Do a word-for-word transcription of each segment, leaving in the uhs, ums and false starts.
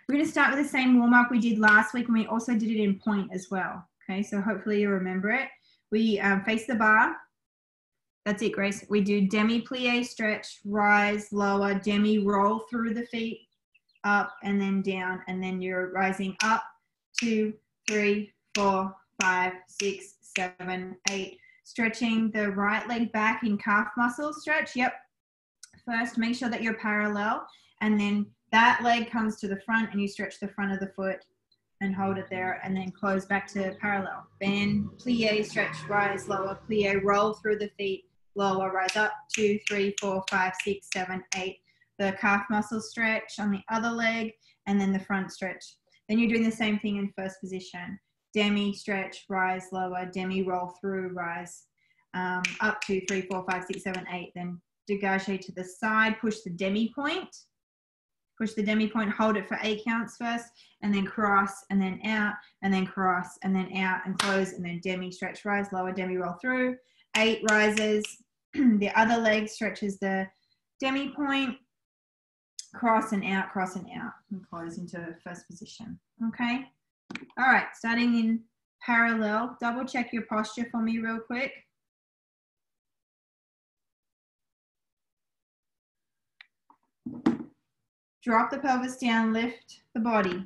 We're going to start with the same warm-up we did last week, and we also did it in point as well. Okay, so hopefully you remember it. We um, face the bar. That's it, Grace. We do demi-plie, stretch, rise, lower, demi, roll through the feet, up and then down, and then you're rising up, two, three, four, five, six, seven, eight. Stretching the right leg back in calf muscle stretch. Yep. First, make sure that you're parallel, and then that leg comes to the front and you stretch the front of the foot and hold it there, and then close back to parallel. Bend, plie, stretch, rise, lower, plie, roll through the feet, lower, rise up, two, three, four, five, six, seven, eight. The calf muscle stretch on the other leg, and then the front stretch. Then you're doing the same thing in first position. Demi, stretch, rise, lower, demi, roll through, rise, um, up, two, three, four, five, six, seven, eight. Then dégagé to the side, push the demi point. Push the demi point, hold it for eight counts first, and then cross, and then out, and then cross, and then out, and close, and then demi, stretch, rise, lower, demi, roll through. Eight rises. The other leg stretches the demi point, cross and out, cross and out, and close into first position. Okay? All right, starting in parallel. Double check your posture for me real quick. Drop the pelvis down, lift the body.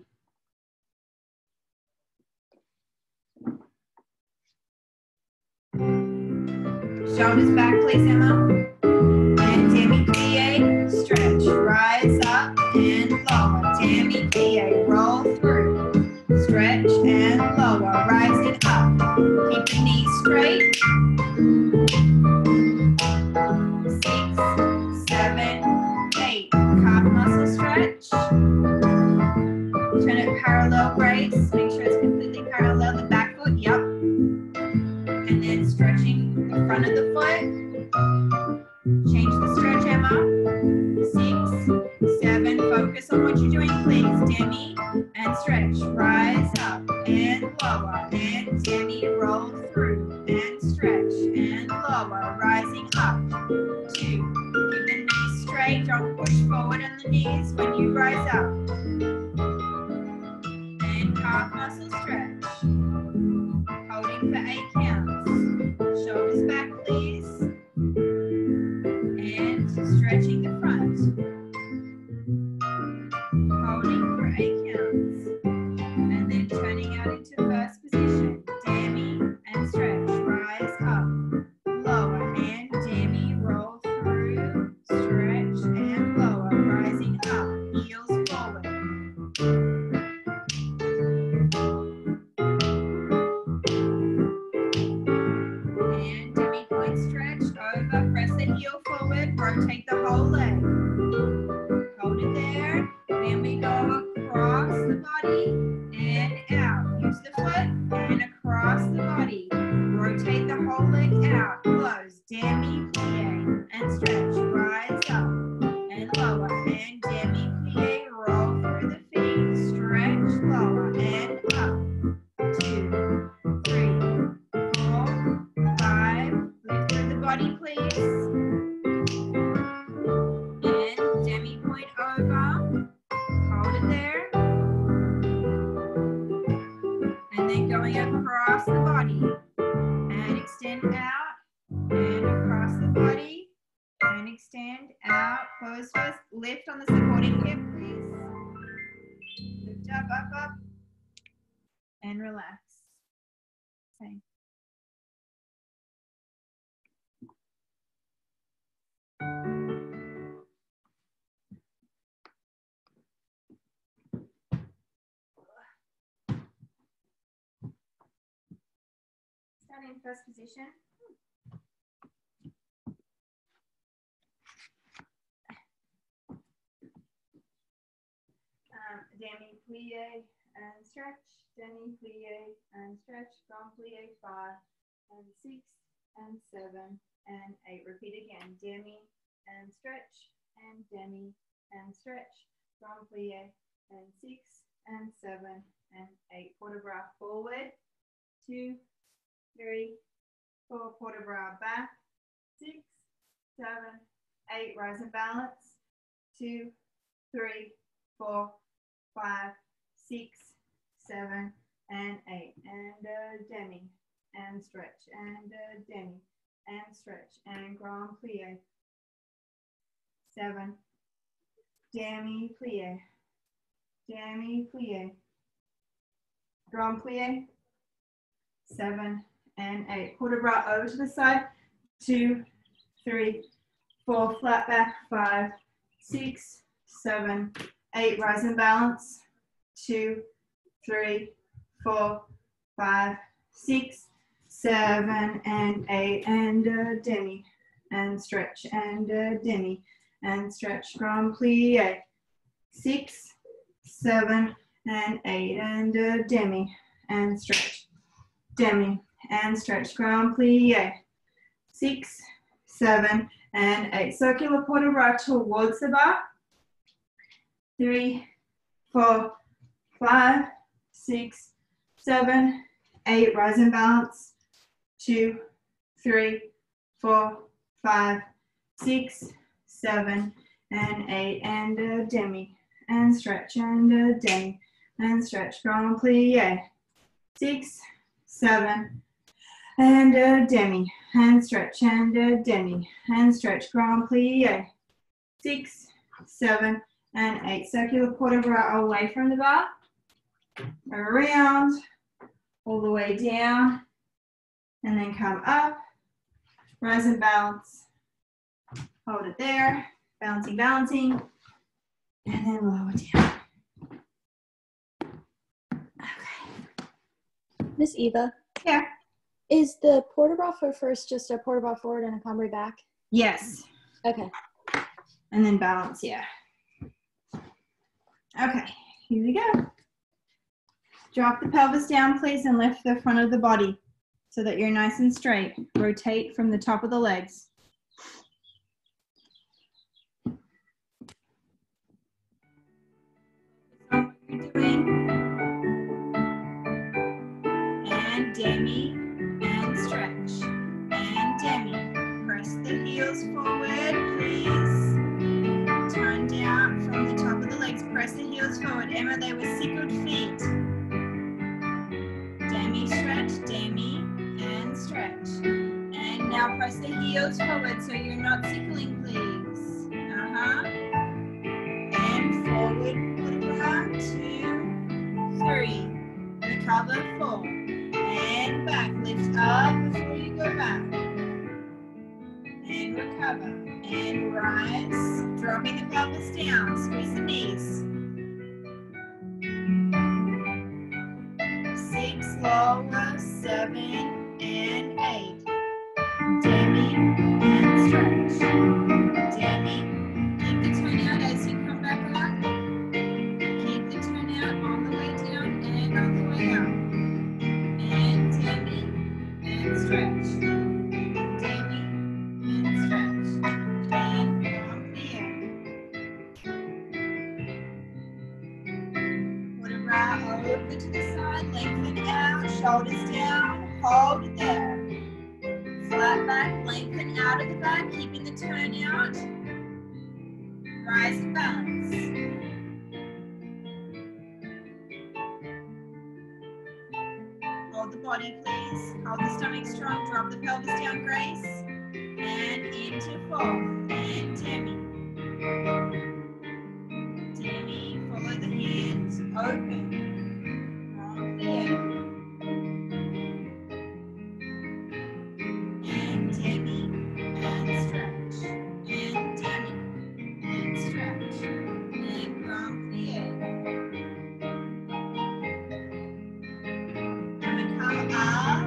Shoulders back, please, Emma. And demi-plie, stretch, rise up and lower. Demi-plie, roll through, stretch and lower, rising up. Keep the knees straight. Six, seven, eight. Calf muscle stretch. Turn it parallel, Grace. Make sure it's completely parallel. The back foot, yep. And then stretching the front of the foot. Change the stretch, Emma. Six, seven. Focus on what you're doing, please. Demi and stretch. Rise up and lower. And demi, roll through. And stretch and lower. Rising up. Two. Keep the knees straight. Don't push forward on the knees when you rise up. And calf muscle stretch. Holding for eight counts. Shoulders back, please. And stretching the front. Holding for eight counts. And then turning out into first position. Demi and stretch. Rise up. Lower and demi. Roll through. Stretch and lower. Rising up. Heels forward. And demi point stretch over. Press the heel forward. Rotate the whole leg. Hold it there. Then we go across the body and out. Use the foot and across the body. Rotate the whole leg out. Close. Demi plie and stretch. Rise up and lower. And demi plie. Roll through the feet. Stretch lower and up. Two, three, four, five. Lift through the body, please. And demi point over. Hold it there. And then going across the body. And extend out. And across the body. And extend out. Close first. Lift on the supporting hip, please. Lift up, up, up. And relax. Okay. Stand in first position. Um, demi plie and stretch. Demi plie and stretch. Grand plie five and six and seven and eight. Repeat again. Demi and stretch and demi and stretch. Grand plie and six and seven and eight. Port de bras forward. Two, three, four. Port de bras back. Six, seven, eight. Rise and balance. Two, three, four, five, six, seven, and eight. And uh, demi, and stretch, and uh, demi, and stretch, and grand plie. Seven, demi plie, demi plie, grand plie. Seven and eight. Put a bra over to the side. Two, three, four, flat back. Five, six, seven, eight. Rise and balance. Two, three, four, five, six, seven, and eight. And uh, demi, and stretch, and uh, demi, and stretch. Grand plie. Six, seven, and eight. And uh, demi, and stretch. Demi, and stretch. Grand plie. Six, seven, and eight. Circular port de bras towards the bar. Three, four, five, six, seven, eight. Rise and balance. Two, three, four, five, six, seven, and eight. And uh, demi, and stretch, and uh, demi, and stretch. Grand plie. Six, seven, and uh, demi, and stretch, and uh, demi, and stretch. Grand plie. Six, seven, and eight. Circular port de bras away from the bar, around, all the way down, and then come up. Rise and balance. Hold it there. Balancing, balancing, and then lower down. Okay. Miss Eva. Yeah. Is the port de bras for first just a port de bras forward and a cambrai back? Yes. Okay. And then balance, yeah. Okay, here we go. Drop the pelvis down, please, and lift the front of the body so that you're nice and straight. Rotate from the top of the legs. That's what you're doing. And demi, and stretch, and demi. Press the heels forward, please. Turn down from the top of the legs. Press the heels forward. Emma, they were sickled feet. Demi, stretch, demi, and stretch. And now press the heels forward so you're not sickling, please. Uh-huh. And forward, put it around. Two, three. Recover, four. And back. Lift up before you go back. And recover. And rise. Dropping the pelvis down. Squeeze the knees. Six, lower, seven, and eight. Demi, and stretch. Demi. Keep the turn out as you come back up. Keep the turn out on the way down and on the way up. And demi, and stretch. Demi, and stretch. And from here. Put a right over to the side, lengthen out, shoulders down, hold it there. Flat back, lengthen out of the back, keeping the turn out. Rise and balance. Hold the body, please. Hold the stomach strong. Drop the pelvis down, Grace. And into fourth. And demi. Demi, follow the hands. Open. From there. And demi. And stretch. And demi. And stretch. And grand plie. Come up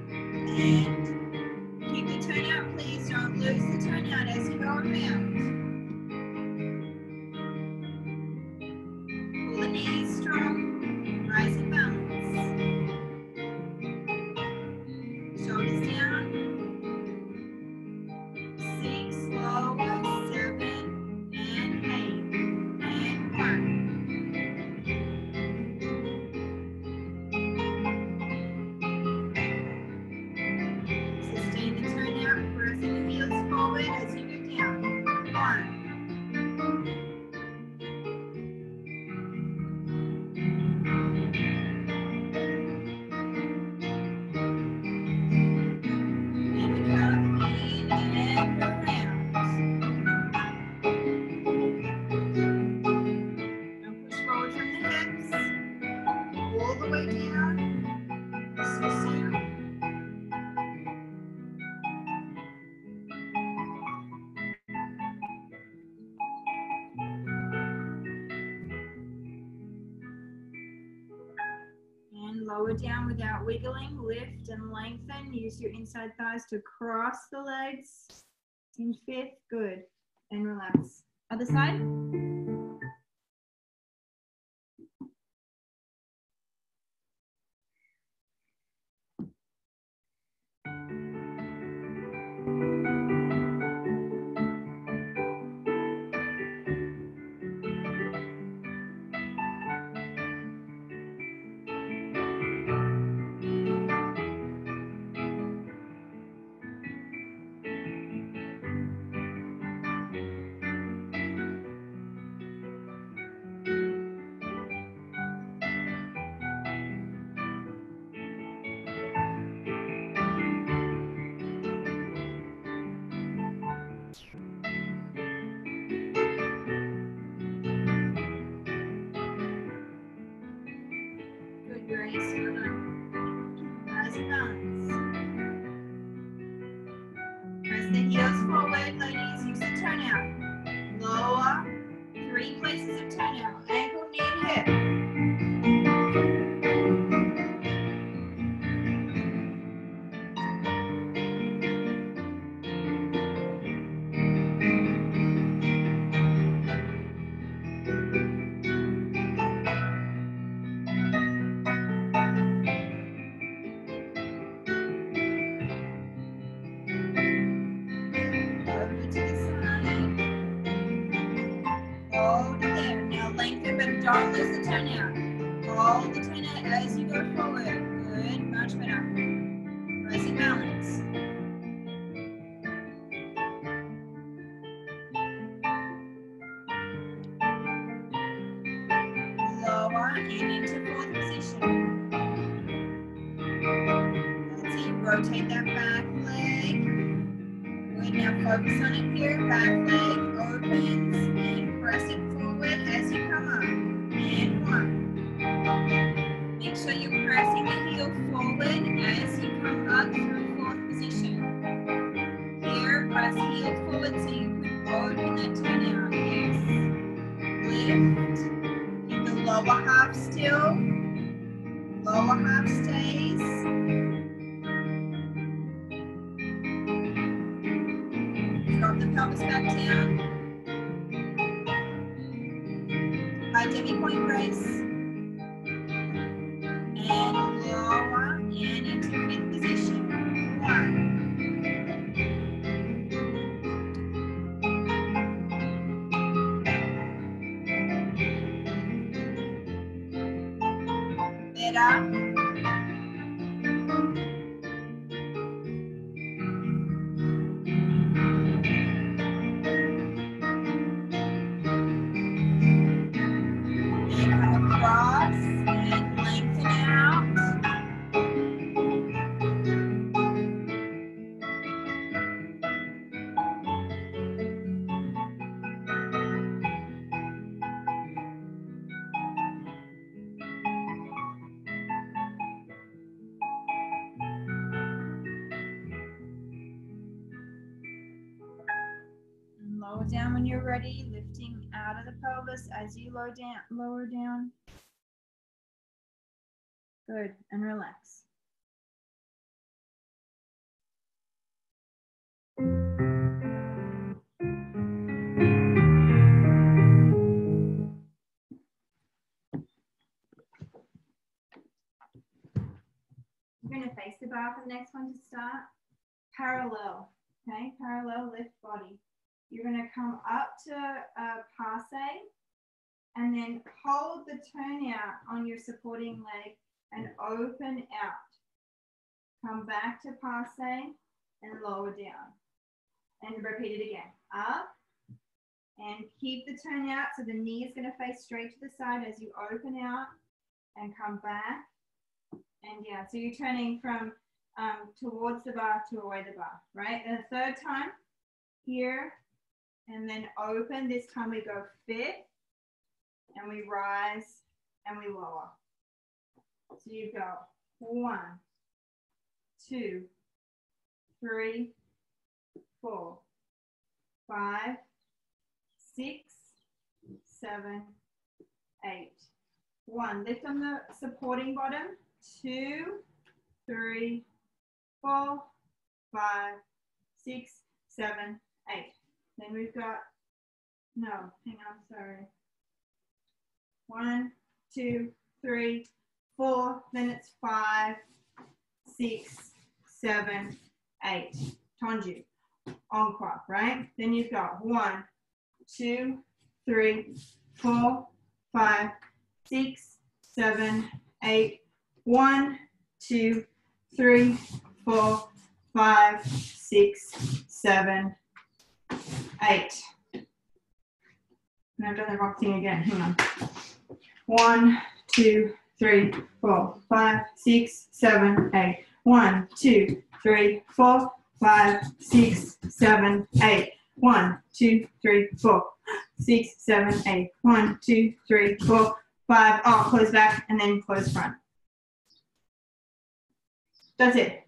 and keep the turn out, please. Don't lose the turn out as you go around. Pull the knees strong. Rise and balance. Shoulders down. Six, lower, seven, and eight. And one. Sustain the turn out, pressing the heels forward as you go down. lower down without wiggling. Lift and lengthen. Use your inside thighs to cross the legs. In fifth, good. And relax. Other side. Good, Grace. Well done. Rise and balance. Press the heels forward, ladies. Use the turn out. Lower. Three places of turn out. Ankle, knee, and hip. Over to the side. Hold it there. Now lengthen, but don't lose the turn out. Hold the turn out as you go forward. Good, much better. Rising balance. Lower and into fourth position. That's it. Rotate that back leg. Good. Now focus on it here. Back leg opens and press it forward as you come up. And one. Make sure you're pressing the heel forward as you come up through fourth position. Here, press heel forward so you can open that turn out. Yes. Lift. Keep the lower half still. Lower half stays. Drop the pelvis back down. High demi-point brace. And lower and into fifth position. One. Better. And come across and lengthen out. And lower down when you're ready, lifting out of the pelvis as you lower down, lower down. Good, and relax. You're going to face the bar for the next one to start. Parallel, okay? Parallel lift body. You're going to come up to a passe and then hold the turnout on your supporting leg and open out. Come back to passe and lower down. And repeat it again. Up and keep the turnout so the knee is going to face straight to the side as you open out and come back and down. So you're turning from um, towards the bar to away the bar, right? And the third time, here, and then open. This time we go fifth, and we rise, and we lower. So you go one, two, three, four, five, six, seven, eight. One, lift on the supporting bottom two, three, four, five, six, seven, eight. Then we've got, no, hang on, sorry. One, two, three, four, then it's five, six, seven, eight. Tonju, encore, right? Then you've got one, two, three, four, five, six, seven, eight. One, two, three, four, five, six, seven, eight. And I've done the wrong thing again. Hang on. One, two, three, four, five, six, seven, eight. One, two, three, four, five, six, seven, eight. One, two, three, four, six, seven, eight. One, two, three, four, five. Oh, close back and then close front. That's it.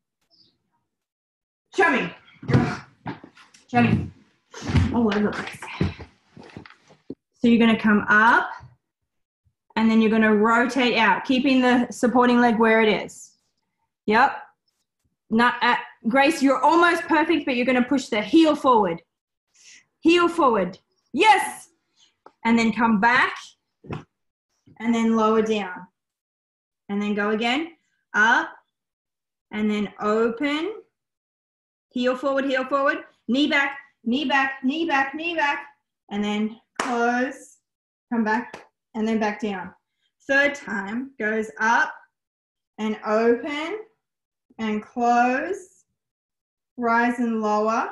Show me. Show me. All over the place. So you're going to come up and then you're going to rotate out, keeping the supporting leg where it is. Yep. Not at, Grace, you're almost perfect, but you're going to push the heel forward. Heel forward. Yes. And then come back and then lower down. And then go again. Up and then open. Heel forward, heel forward. Knee back, knee back, knee back, knee back. And then close, come back, and then back down. Third time goes up and open and close, rise and lower,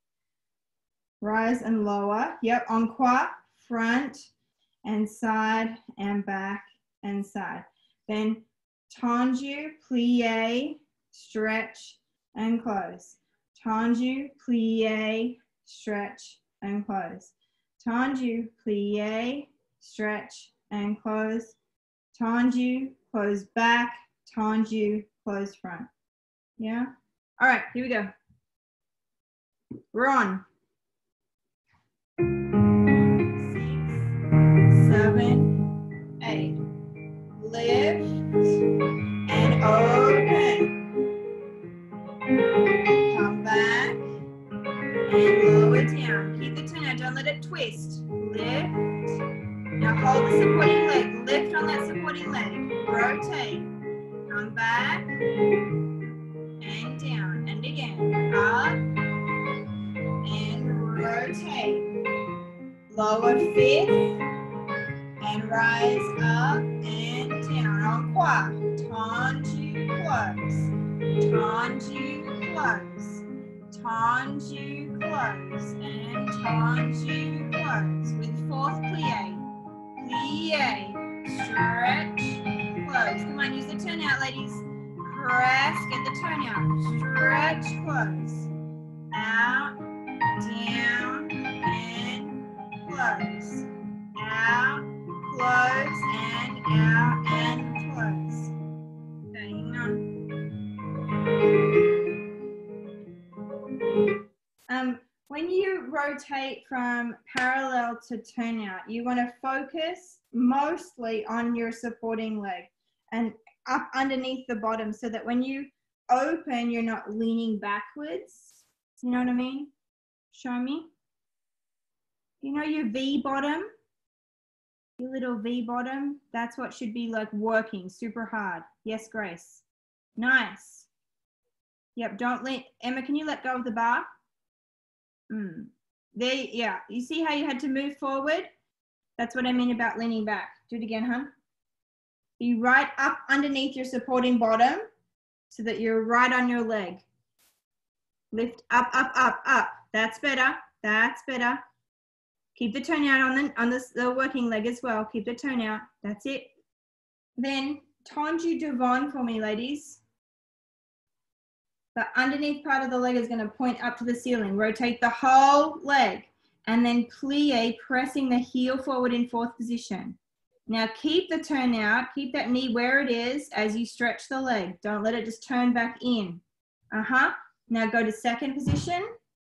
rise and lower. Yep, encore, front and side and back and side. Then tendu, plie, stretch and close. Tendu, plie, stretch and close. Tendu, plie, stretch and close. Tendu, close back. Tendu, close front. Yeah? All right, here we go. We're on. Six, seven, eight. Lift and open. Come back and lower down. Keep the turnout, don't let it twist. Lift. Now hold the supporting leg. Lift on that supporting leg. Rotate. Come back and down. And again. Up and rotate. Lower fifth and rise up and down. Encore. Tendu, close. Tendu, close. Tendu, close. And tendu, close. With fourth plie. Plie. Stretch, close. Come on, use the turnout, ladies. Press, get the turnout. Stretch, close. Out, down, and close. Out, close, and out, and close. Okay, hang on. Um, when you rotate from parallel to turnout, you want to focus mostly on your supporting leg and up underneath the bottom so that when you open, you're not leaning backwards. You know what I mean? Show me. You know your V bottom? Your little V bottom? That's what should be like working super hard. Yes, Grace. Nice. Yep, don't let, Emma, can you let go of the bar? Mm. There, yeah. You see how you had to move forward? That's what I mean about leaning back. Do it again, huh? You right up underneath your supporting bottom so that you're right on your leg. Lift up, up, up, up. That's better. That's better. Keep the turnout on the on the, the working leg as well. Keep the turnout. That's it. Then tendu devant for me, ladies. The underneath part of the leg is going to point up to the ceiling. Rotate the whole leg. And then plie, pressing the heel forward in fourth position. Now keep the turnout. Keep that knee where it is as you stretch the leg. Don't let it just turn back in. Uh-huh. Now go to second position.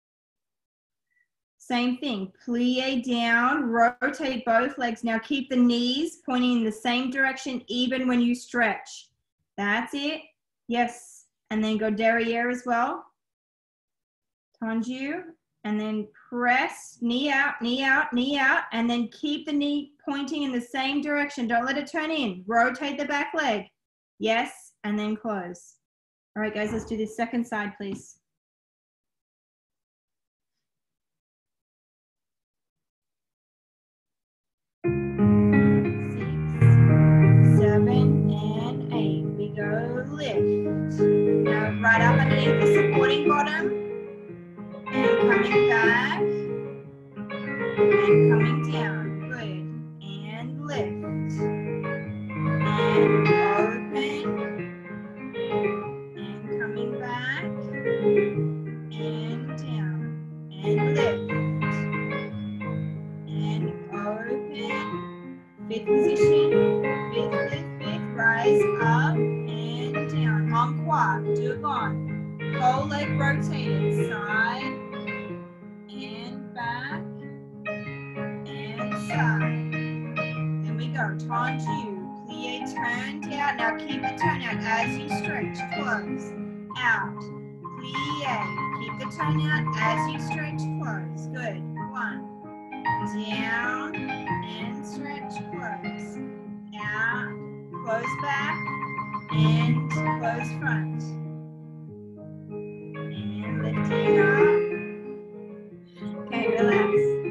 Same thing. Plie down. Rotate both legs. Now keep the knees pointing in the same direction even when you stretch. That's it. Yes. And then go derriere as well. Tendu. And then press, knee out, knee out, knee out. And then keep the knee pointing in the same direction. Don't let it turn in. Rotate the back leg. Yes. And then close. All right, guys, let's do this second side, please. Seven and eight. We go lift. Now right up underneath the supporting bottom. And coming back. And coming down. Good. And lift. And open. And coming back. And down. And lift. And open. Fifth position. Fifth, fifth, fifth. Rise up and down. En croix. Do it on. Whole leg rotated. Side. And back. And side. Then we go. Tendu. Plie. Turned out. Now keep the turn out as you stretch. Close. Out. Plie. Keep the turn out as you stretch. Close. Good. One. Down and stretch, close, out, close back, and close front, and lifting up. Okay, relax.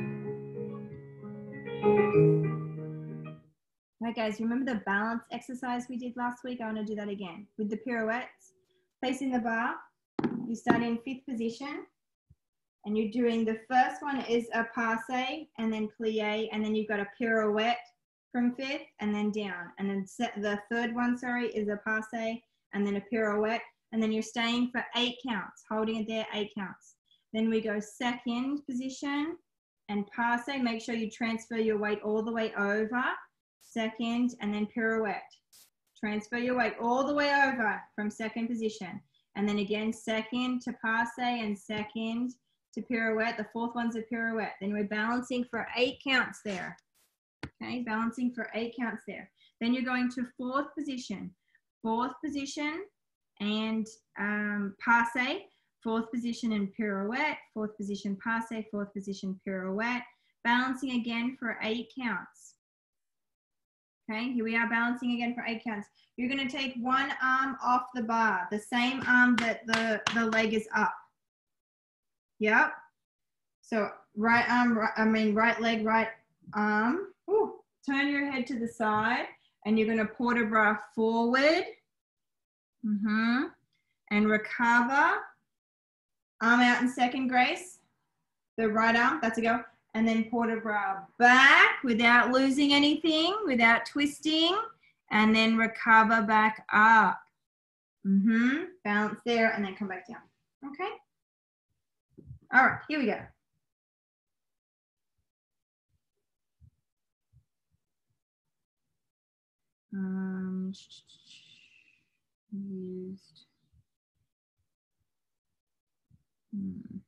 All right, guys, remember the balance exercise we did last week? I want to do that again. With the pirouettes, facing the bar, you start in fifth position. And you're doing, the first one is a passe and then plie, and then you've got a pirouette from fifth and then down. And then set, the third one, sorry, is a passe and then a pirouette. And then you're staying for eight counts, holding it there, eight counts. Then we go second position and passe. Make sure you transfer your weight all the way over. Second and then pirouette. Transfer your weight all the way over from second position. And then again, second to passe and second to pirouette. The fourth one's a pirouette. Then we're balancing for eight counts there. Okay, balancing for eight counts there. Then you're going to fourth position. Fourth position and um, passe. Fourth position and pirouette. Fourth position passe. Fourth position pirouette. Balancing again for eight counts. Okay, here we are balancing again for eight counts. You're going to take one arm off the bar, the same arm that the, the leg is up. Yep. So right arm, right, I mean right leg, right arm. Ooh. Turn your head to the side and you're going to port a bras forward. Mm-hmm. And recover. Arm out in second, Grace. The right arm, that's a go. And then port a bras back without losing anything, without twisting. And then recover back up. Mm-hmm. Balance there and then come back down. Okay. All right, here we go. Um, used. Hmm.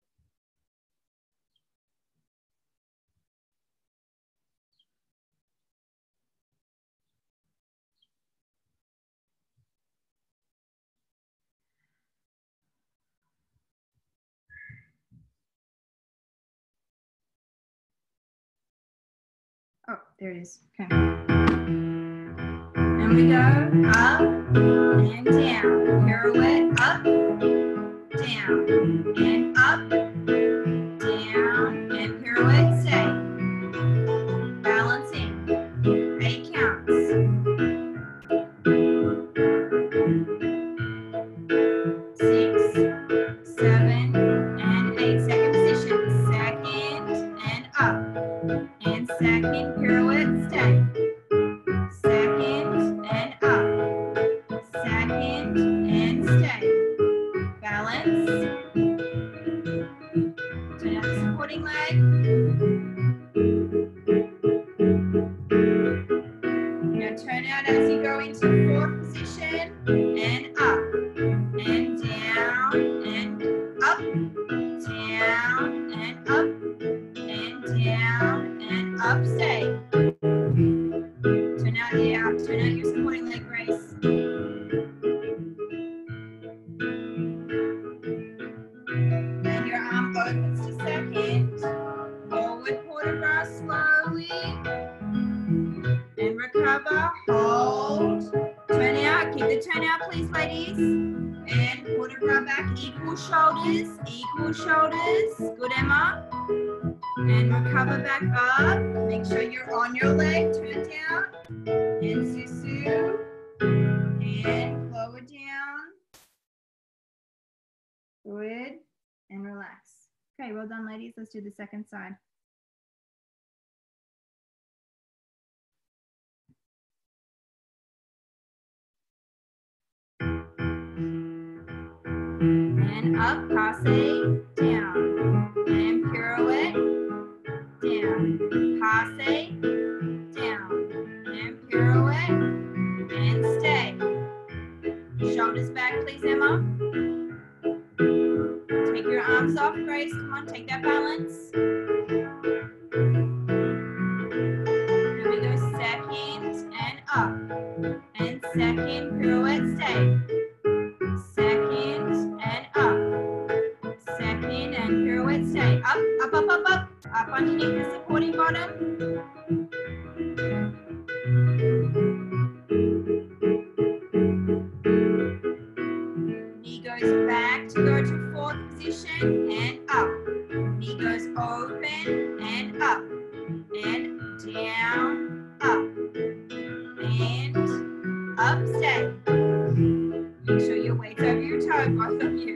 Oh, there it is. Okay. And we go up and down. Pirouette, up, down, and up, down, and pirouette, stay. Balancing. Eight counts. Six, seven, and eight. Second position. Second and up. And second, pirouette, stay. Second and up. Second and stay. Balance. Turn out the supporting leg. Now turn out as you go into fourth position and up and down and up, down and up and down and up. Stay. Turn out, yeah, turn out your supporting leg, Grace. equal shoulders, equal shoulders. Good, Emma. And recover back up. Make sure you're on your leg, turn down. And Susu. And lower down. Good. And relax. Okay, well done, ladies. Let's do the second side. And up, passe, down. And pirouette, down. Passe, down. And pirouette, and stay. Shoulders back, please, Emma. Take your arms off, Grace. Come on, take that balance. Here we go, second and up. And second, pirouette, stay. Second and up. Second and pirouette, stay. Up, up, up, up, up. Up underneath the supporting bottom. Knee goes back to go to fourth position and up. Knee goes open and up. And down, up. And up, stay. Make sure your weight's over your toe, both of you.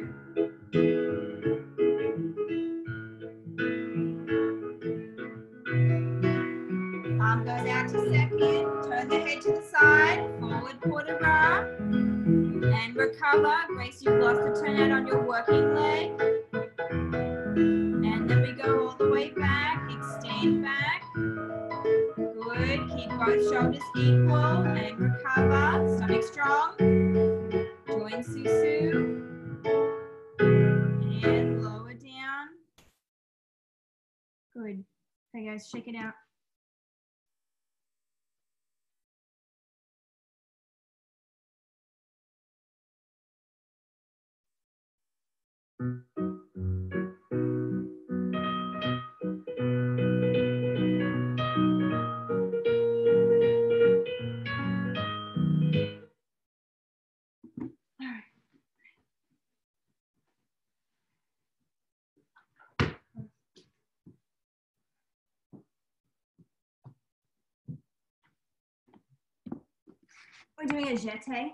Arm goes out to second, turn the head to the side, forward port de bras, and recover. Grace, you've lost the turnout on your working leg. And then we go all the way back, extend back. Good, keep both shoulders equal and recover, stomach strong. Join Susu. And lower down. Good. Okay guys, shake it out. We're doing a jeté.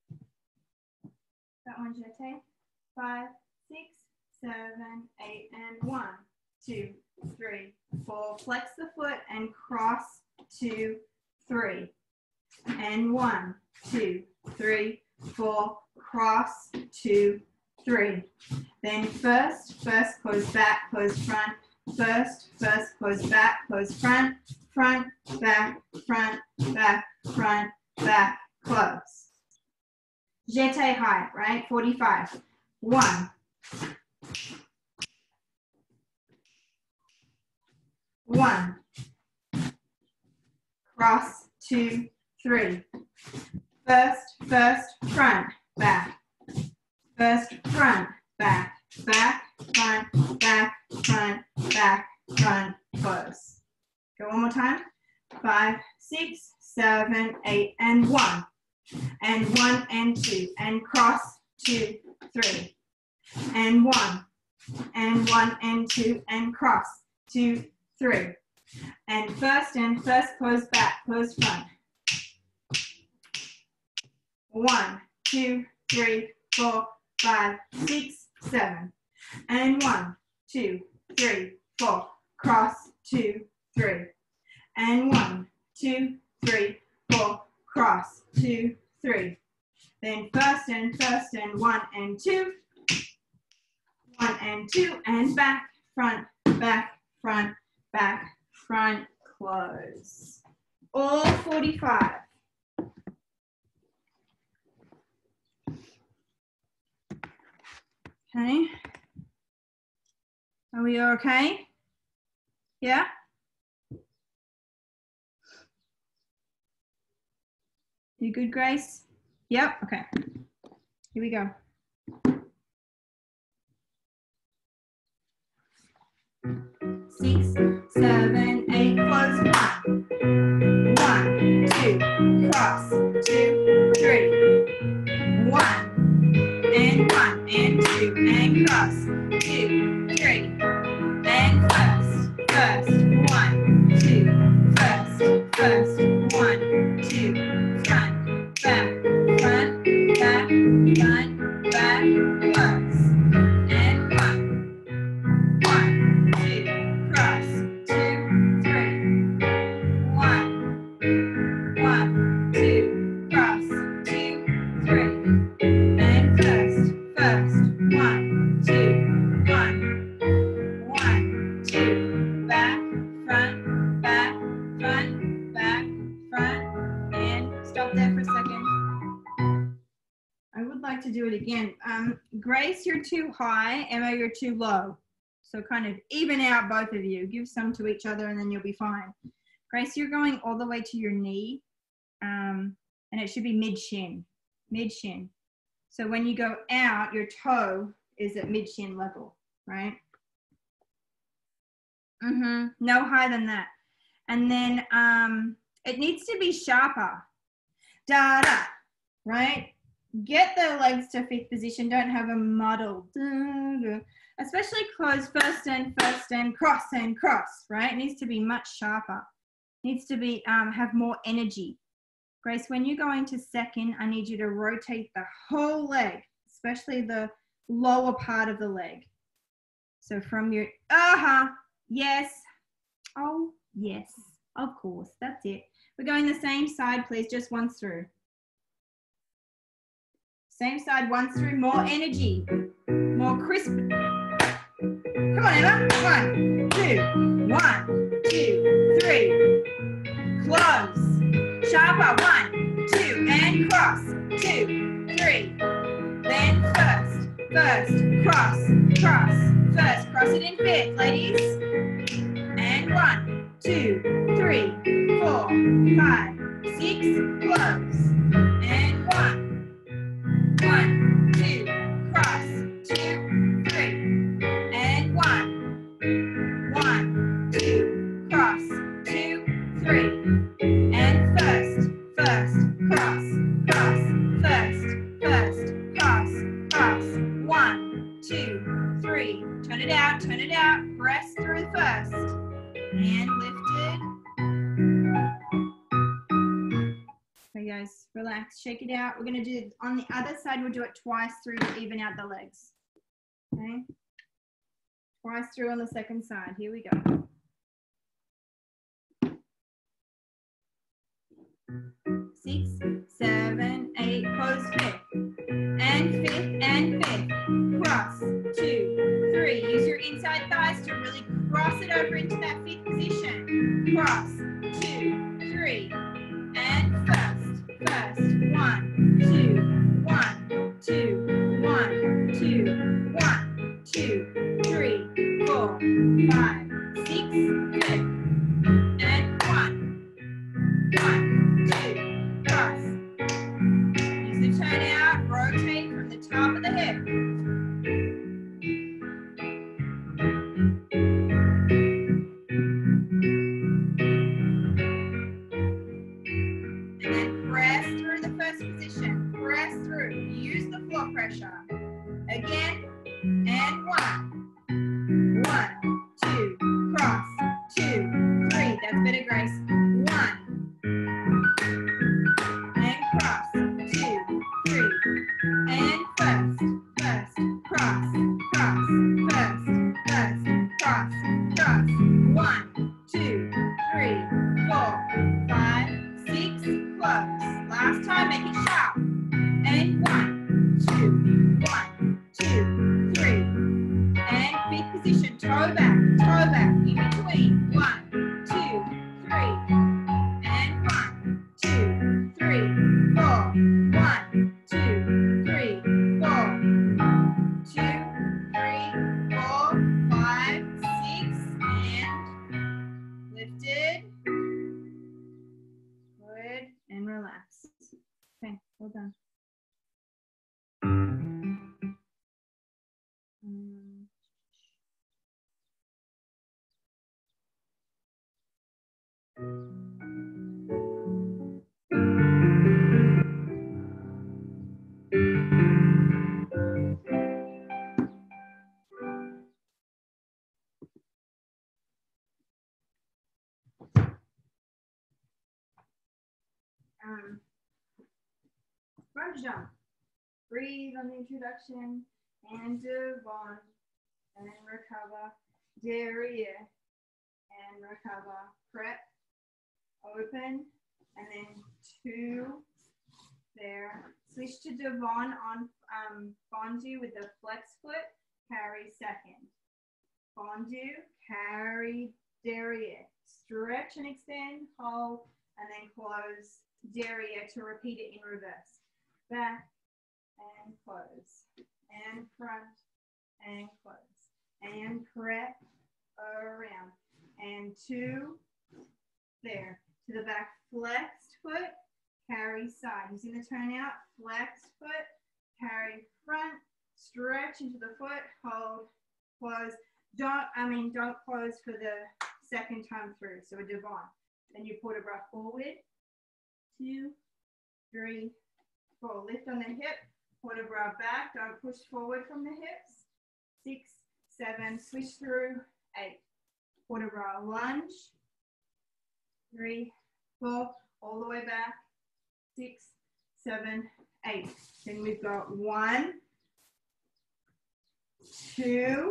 That one jeté. Five, six, seven, eight, and one, two, three, four. Flex the foot and cross, two, three. And one, two, three, four. Cross, two, three. Then first, first, close back, close front. First, first, close back, close front. Front, back, front, back, front, back. Close. Jeté high, right? forty-five. One. One. Cross, two, three. First, first, front, back. First, front, back, back, front, back, front, back, front, close. Go one more time. Five, six, seven, eight, and one. And one and two. And cross, two, three. And one. And one and two. And cross, two, three. And first and first, close back, close front. One, two, three, four, five, six, seven. And one, two, three, four. Cross, two, three. And one, two, three, four. Cross, two, three. Then first and first and one and two. One and two and back, front, back, front, back, front, close. All forty-five. Okay. Are we okay? Yeah? You good, Grace? Yep, okay. Here we go. Six, seven, eight, close, one. One, two, cross, two, three. One, and one, and two, and Grace, you're too high. Emma, you're too low. So kind of even out both of you. Give some to each other and then you'll be fine. Grace, you're going all the way to your knee. Um, and it should be mid-shin, mid-shin. So when you go out, your toe is at mid-shin level, right? Mm-hmm. No higher than that. And then um, it needs to be sharper. Da-da, right? Get the legs to fifth position. Don't have them muddled. Especially close first and first and cross and cross, right? It needs to be much sharper. It needs to be um, have more energy. Grace, when you're going to second, I need you to rotate the whole leg, especially the lower part of the leg. So from your, uh-huh, yes. Oh, yes, of course, that's it. We're going the same side, please, just once through. Same side, once through, more energy, more crisp. Come on, Emma. One, two, one, two, three. Close. Sharper. One, two, and cross. Two, three. Then first, first, cross, cross, first. Cross it in fifth, ladies. And one, two, three, four, five, six. Close. And one. One, two, cross, two, three, and one, one, two, cross, two, three, and first, first, cross, cross, first, first, cross, cross, one, two, three, turn it out, turn it out, press through the first, and lifted. Okay guys, relax, shake it out. We're gonna do, on the other side, we'll do it twice through to even out the legs. Okay, twice through on the second side, here we go. Six, seven, eight, close fifth, and fifth, and fifth, cross, two, three. Use your inside thighs to really cross it over into that fifth position. Cross, two, three, and first, first, one, two, one, two, one, two, one, two, three, four, five, six, fifth, and one, one, two, cross. Use the turn out, rotate from the top of the hip. And then press through the first position. Press through. Use the floor pressure. Again, and one. One, two, cross, two, three. That's better, Grace. One. And cross, two, three. And first, first, cross, cross, first, first, cross, cross. One, two, three, four, five, six, close. Last time, make it sharp. And one, two, one, two, three. And fifth position, toe back, toe back, in between. One, two, three. And one, two, three, four. One, two, three, four. Two, three, four, five, six, and lifted. Good, and relax. Okay, well done. Um, um, front jump. Breathe on the introduction and devon and recover. Derriere and recover. Prep, open, and then two there. Switch to devon on um, fondue with the flex foot. Carry second. Fondue, carry, derriere. Stretch and extend, hold, and then close. Derriere to repeat it in reverse. Back and close. and front, and close, and prep, around, and two, there, to the back, flexed foot, carry side. Using the turnout, flexed foot, carry front, stretch into the foot, hold, close. Don't, I mean, don't close for the second time through. So a Devon. Then you put a bra forward, two, three, four. Lift on the hip, put a bra back. Don't push forward from the hips. Six, seven, switch through, eight. Put a bra lunge, three, four, all the way back, six, seven, eight. Then we've got one, two,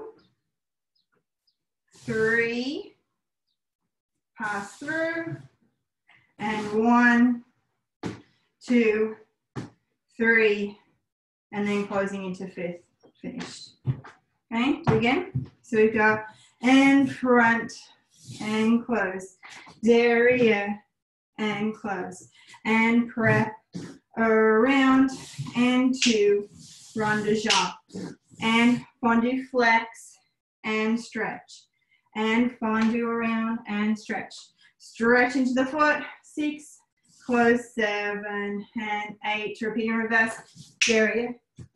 three, pass through, and one, two, three, and then closing into fifth, finished. Okay, do again. So we've got and front and close, derriere and close, and prep around and two, rond de jambe, and fondu flex and stretch, and fondu around and stretch. Stretch into the foot, six, close, seven, and eight. Repeat in reverse, derriere,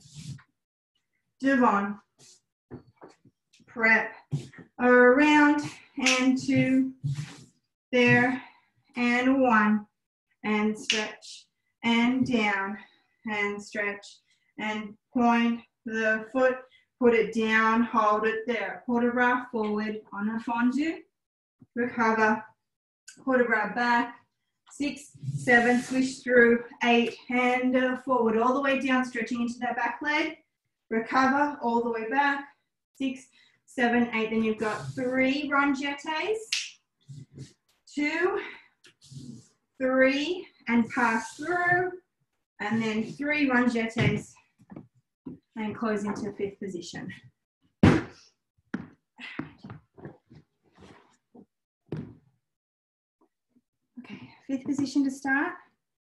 devant, prep, around, and two, there, and one, and stretch, and down, and stretch, and point the foot, put it down, hold it there. Put a bra forward on a fondu, recover, put a bra back, six, seven, switch through, eight, and uh, forward, all the way down, stretching into that back leg, recover, all the way back, six, seven, eight, then you've got three rongettes, two, three, and pass through, and then three rongettes, and close into fifth position. Okay, fifth position to start.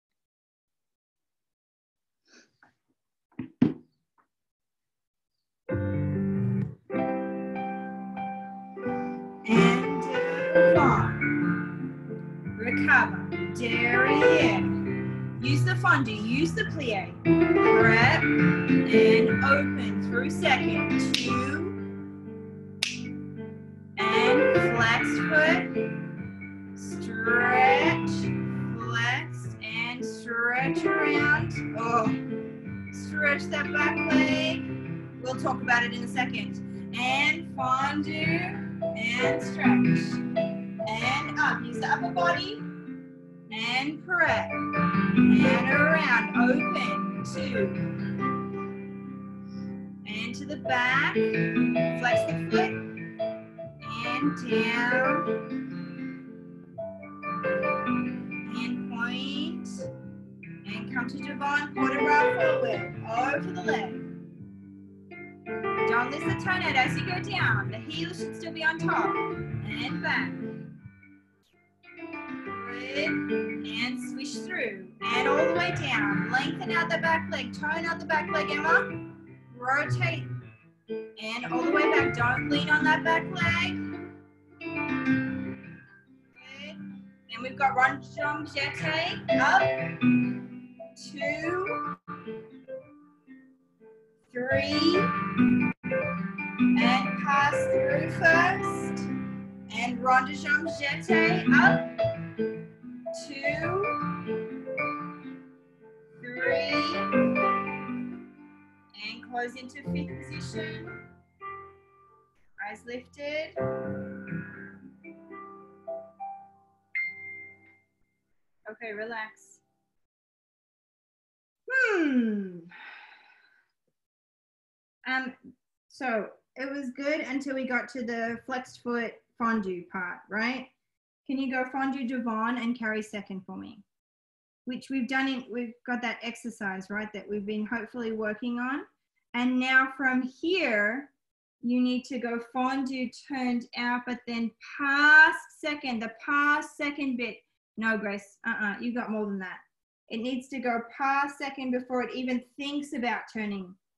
And devant. Recover. Derriere. Use the fondu. Use the plie. Prep and open through second. Two. And flexed foot. Stretch. Flex and stretch around. Oh. Stretch that back leg. We'll talk about it in a second. And fondu and stretch. And up. Use the upper body. And prep. And around. Open. Two. And to the back. Flex the foot. And down. And point. And come to devant. Put a bra forward. Over the leg. Don't lose the tonette as you go down. The heel should still be on top. And back. Good. And swish through. And all the way down. Lengthen out the back leg. Tone out the back leg, Emma. Rotate. And all the way back. Don't lean on that back leg. Good. Then we've got rond jambe jeté. Up. Two. Three. And pass through first. And rond de jambe jeté. Up. Two. Three. And close into fifth position. Eyes lifted. Okay, relax. Hmm. Um, so it was good until we got to the flexed foot fondu part, right? Can you go fondu devant and carry second for me? Which we've done in, we've got that exercise, right, that we've been hopefully working on. And now from here, you need to go fondu turned out, but then past second, the past second bit. No, Grace, uh-uh, you got more than that. It needs to go past second before it even thinks about turning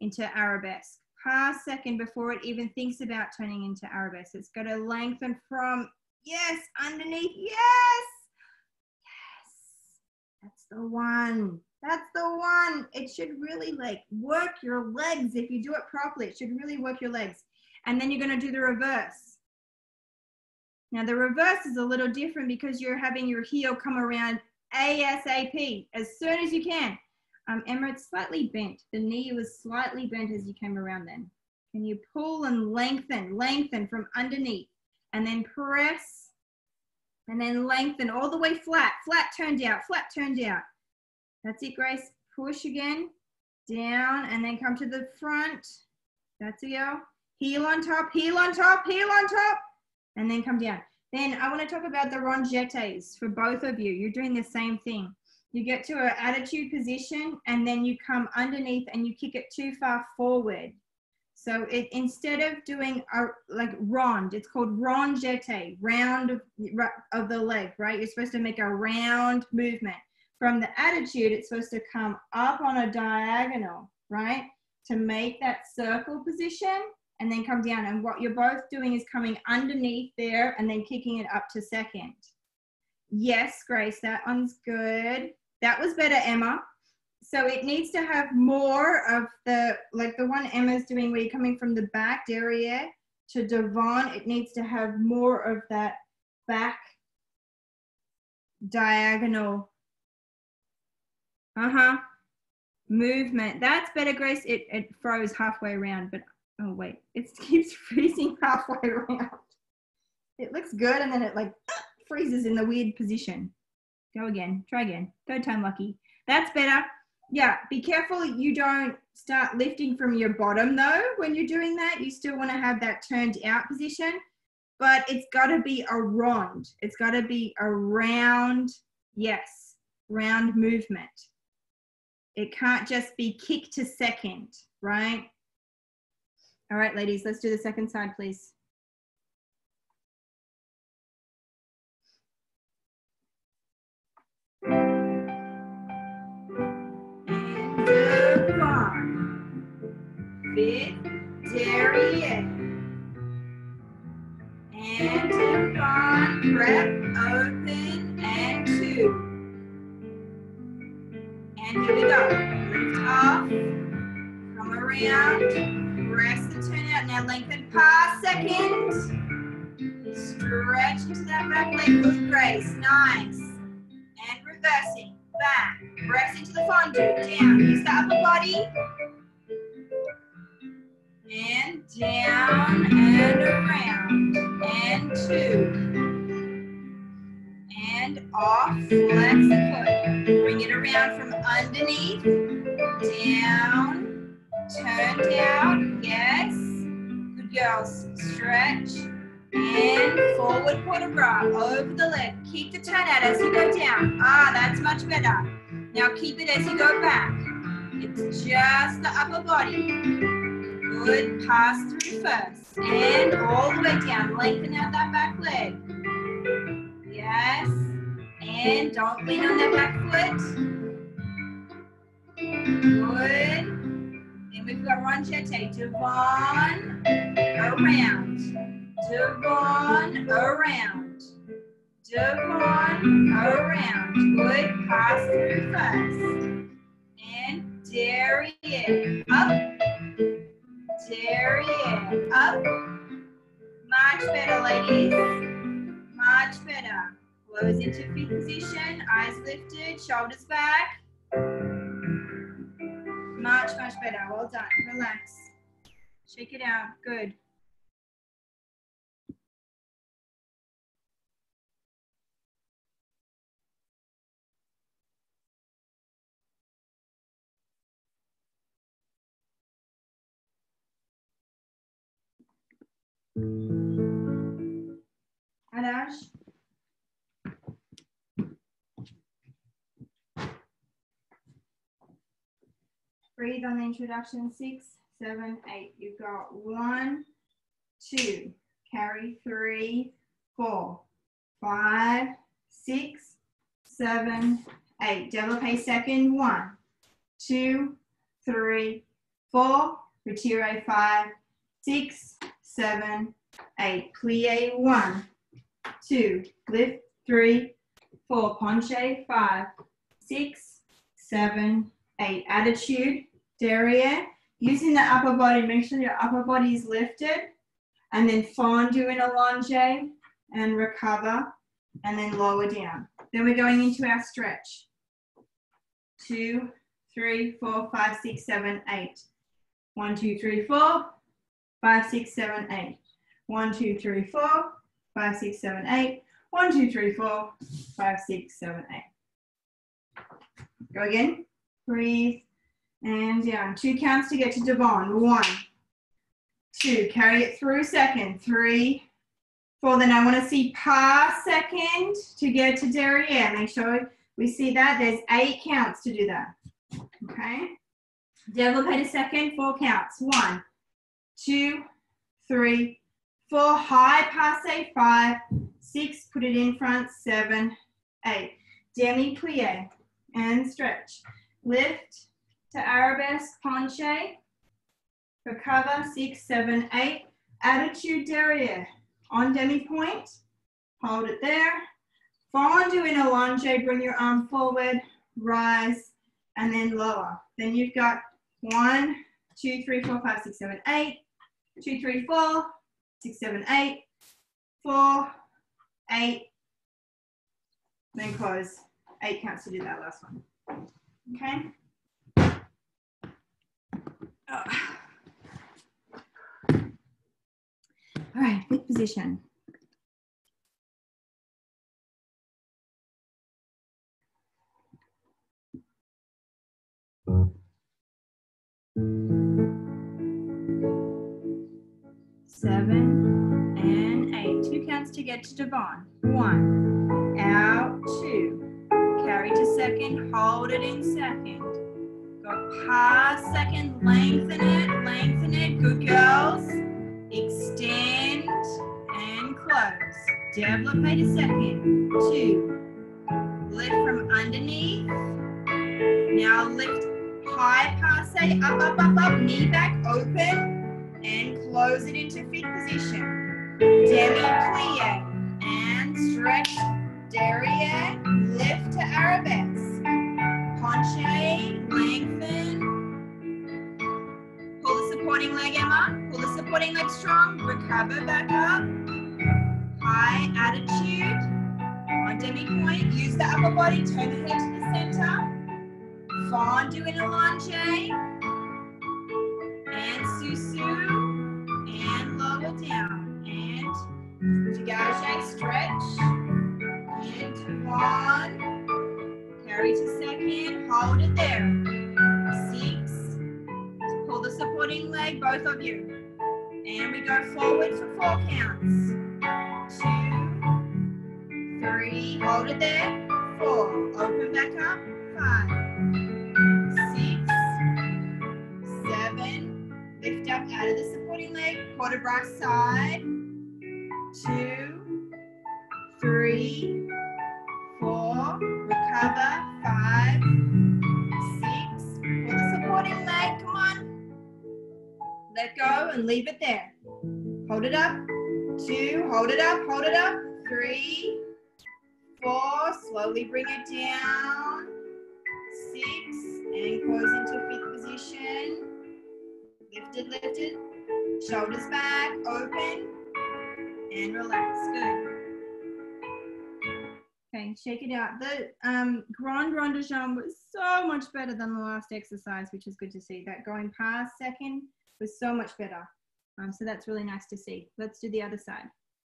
into arabesque. Pass second before it even thinks about turning into arabesque. It's got to lengthen from, yes, underneath, yes, yes, that's the one, that's the one. It should really like work your legs. If you do it properly, it should really work your legs. And then you're going to do the reverse. Now the reverse is a little different because you're having your heel come around ASAP, as soon as you can. Um, Emma, it's slightly bent. The knee was slightly bent as you came around then. Can you pull and lengthen, lengthen from underneath, and then press, and then lengthen all the way flat, flat turned out, flat turned out. That's it, Grace. Push again, down, and then come to the front. That's it, girl. Heel on top, heel on top, heel on top, and then come down. Then I want to talk about the rongettes for both of you. You're doing the same thing. You get to an attitude position and then you come underneath and you kick it too far forward. So it, instead of doing a like rond, it's called rongette, round of, of the leg, right? You're supposed to make a round movement. From the attitude, it's supposed to come up on a diagonal, right? To make that circle position and then come down. And what you're both doing is coming underneath there and then kicking it up to second. Yes, Grace, that one's good. That was better, Emma. So it needs to have more of the, like the one Emma's doing where you're coming from the back, derriere, to devant. It needs to have more of that back diagonal uh-huh movement. That's better, Grace. It, it froze halfway around, but oh wait, it keeps freezing halfway around. It looks good and then it like freezes in the weird position. Go again, try again, third time lucky. That's better. Yeah, be careful you don't start lifting from your bottom though when you're doing that. You still want to have that turned out position, but it's got to be a rond. It's got to be a round, yes, round movement. It can't just be kick to second, right? All right, ladies, let's do the second side, please. Fifth, derriere, and devant, prep, open, and two. And here we go. Lift off, come around, press the turn out. Now lengthen pass second. Stretch into that back leg with grace. Nice. And reversing, back. Press into the fondue, down. Use the upper body. And down and around, and two, and off, flex the foot, bring it around from underneath, down, turned out, yes, good girls, stretch, and forward port de bras, over the leg, keep the turn out as you go down, ah, that's much better, now keep it as you go back, it's just the upper body. Good, pass through first, and all the way down, lengthen out that back leg. Yes, and don't lean on that back foot. Good, and we've got rongette, devant, around, devant, around, devant, around. Good, pass through first, and derriere, up. Derriere, up, much better ladies, much better, close into fifth position, eyes lifted, shoulders back, much, much better, well done, relax, shake it out, good. Adash. Breathe on the introduction, six, seven, eight. You've got one, two, carry three, four, five, six, seven, eight. Développé second, one, two, three, four, retire five, six, seven, eight, plie one, two, lift three, four, penché five, six, seven, eight, attitude, derriere, using the upper body, make sure your upper body is lifted, and then fondue in a lunge and recover, and then lower down. Then we're going into our stretch. Two, three, four, five, six, seven, eight. One, two, three, four, five, six, seven, eight. One, two, three, four, five, six, seven, eight. One, two, three, four, five, six, seven, eight. Go again. Breathe and down. Two counts to get to Devon. One, two, carry it through second. Three, four. Then I want to see pass second to get to derriere. Make sure we see that. There's eight counts to do that. Okay. Développé to second, four counts. One, two, three, four. High passe, five, six. Put it in front, seven, eight. Demi plie and stretch. Lift to arabesque, penché. Recover, six, seven, eight. Attitude derriere. On demi point, hold it there. Fondue in a lunge, bring your arm forward, rise, and then lower. Then you've got one, two, three, four, five, six, seven, eight. Two, three, four, six, seven, eight. Four, eight. Then close. Eight counts to do that last one. Okay. Oh. All right, fifth position. Seven and eight. Two counts to get to Devon. One, out, two. Carry to second, hold it in second. Go past second, lengthen it, lengthen it. Good girls. Extend and close. Développé to second. Two. Lift from underneath. Now lift high passe, up, up, up, up. Knee back, open. And close it into fifth position. Demi plie. And stretch. Derriere. Lift to arabesque. Penché. Lengthen. Pull the supporting leg, Emma. Pull the supporting leg strong. Recover back up. High attitude. On demi point. Use the upper body. Turn the head to the center. Fondue in a lunge. And susu. And lower down. And dégagé. Stretch. And one. Carry to second. Hold it there. Six. Pull the supporting leg, both of you. And we go forward for four counts. Two, three, hold it there. Four, open back up. Five, six, seven, lift up out of the supporting leg, port de bras side. Two, three, four, recover. Five, six, pull the supporting leg, come on. Let go and leave it there. Hold it up. Two, hold it up, hold it up. Three, four, slowly bring it down. Six, and close into fifth position. Lifted, lifted. Shoulders back, open, and relax. Good. Okay, shake it out. The um, Grand Rond de Jambe was so much better than the last exercise, which is good to see. That going past second was so much better. Um, so that's really nice to see. Let's do the other side.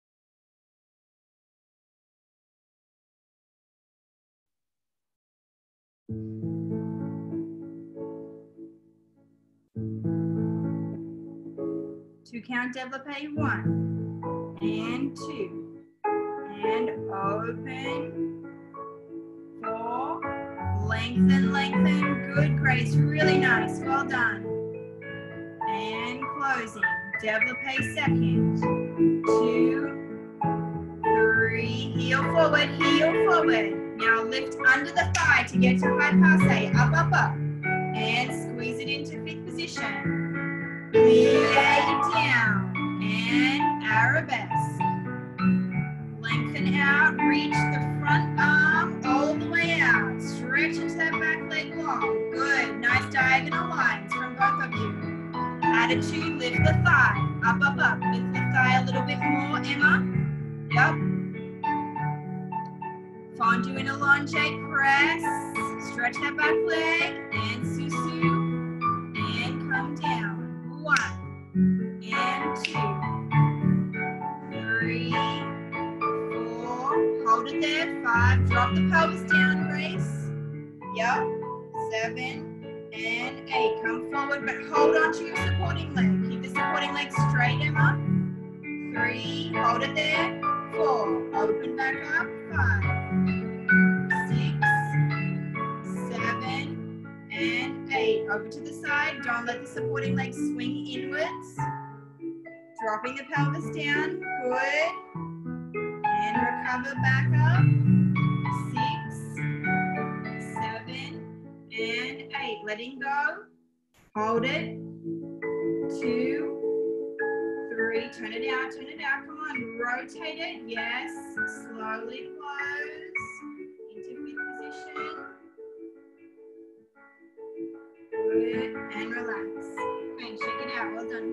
Two count développé, one and two and open, four, lengthen, lengthen, good Grace, really nice, well done. And closing, développé second, two, three, heel forward, heel forward. Now lift under the thigh to get to high passe, up, up, up, and squeeze it into fifth position. position. Plie down and arabesque. Lengthen out, reach the front arm all the way out. Stretch into that back leg long. Good, nice diagonal lines from both of you. Attitude, lift the thigh. Up, up, up. Lift the thigh a little bit more, Emma. Yep. Find you in a lunge press. Stretch that back leg and susu. And come down. One and two. Three. Four. Hold it there. Five. Drop the pelvis down, Grace. Yep. Seven and eight. Come forward, but hold on to your supporting leg. Keep the supporting leg straight, Emma. Three. Hold it there. Four. Open back up. Five. And eight. Over to the side. Don't let the supporting leg swing inwards. Dropping the pelvis down. Good. And recover back up. Six, seven, and eight. Letting go. Hold it. Two, three. Turn it out. Turn it out. Come on. Rotate it. Yes. Slowly close. Into fifth position. Good, and relax. Okay, shake it out, well done.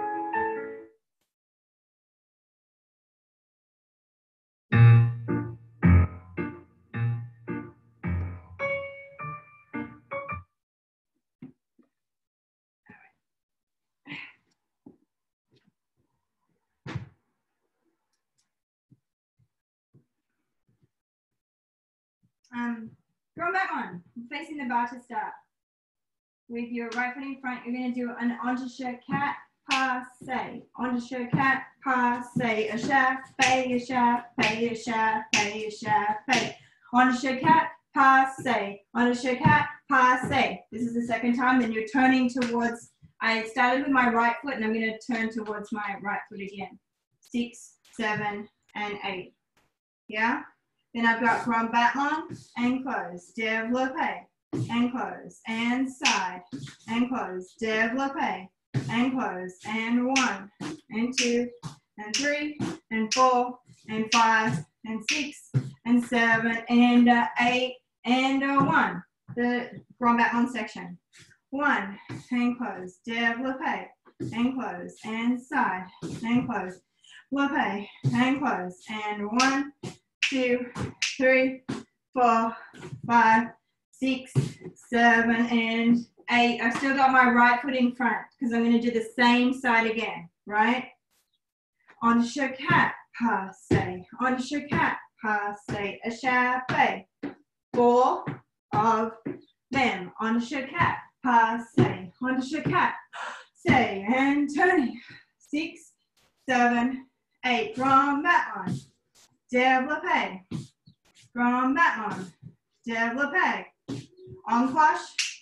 Um, going back on, facing the bar to start. With your right foot in front, you're going to do an entrechat cat passe. Entrechat cat passe. A shaft, pay, a shaft, pay, a shaft, pay, a shaft, pay. Entrechat cat passe. Entrechat cat passe. This is the second time. Then you're turning towards. I started with my right foot, and I'm going to turn towards my right foot again. Six, seven, and eight. Yeah. Then I've got grand battement and close. Développé. And close, and side, and close, développé, and close, and one, and two, and three, and four, and five, and six, and seven, and uh, eight, and uh, one. The grand battement section. One, and close, développé, and close, and side, and close, développé, and close, and one, two, three, four, five, six, seven, and eight. I've still got my right foot in front because I'm going to do the same side again, right? Entrechat passe. Entrechat passe. Échappé. Four of them. Entrechat passe. Entrechat passe. And turning. Six, seven, eight. Grand battement. Développé. Grand battement. Développé. En cloche,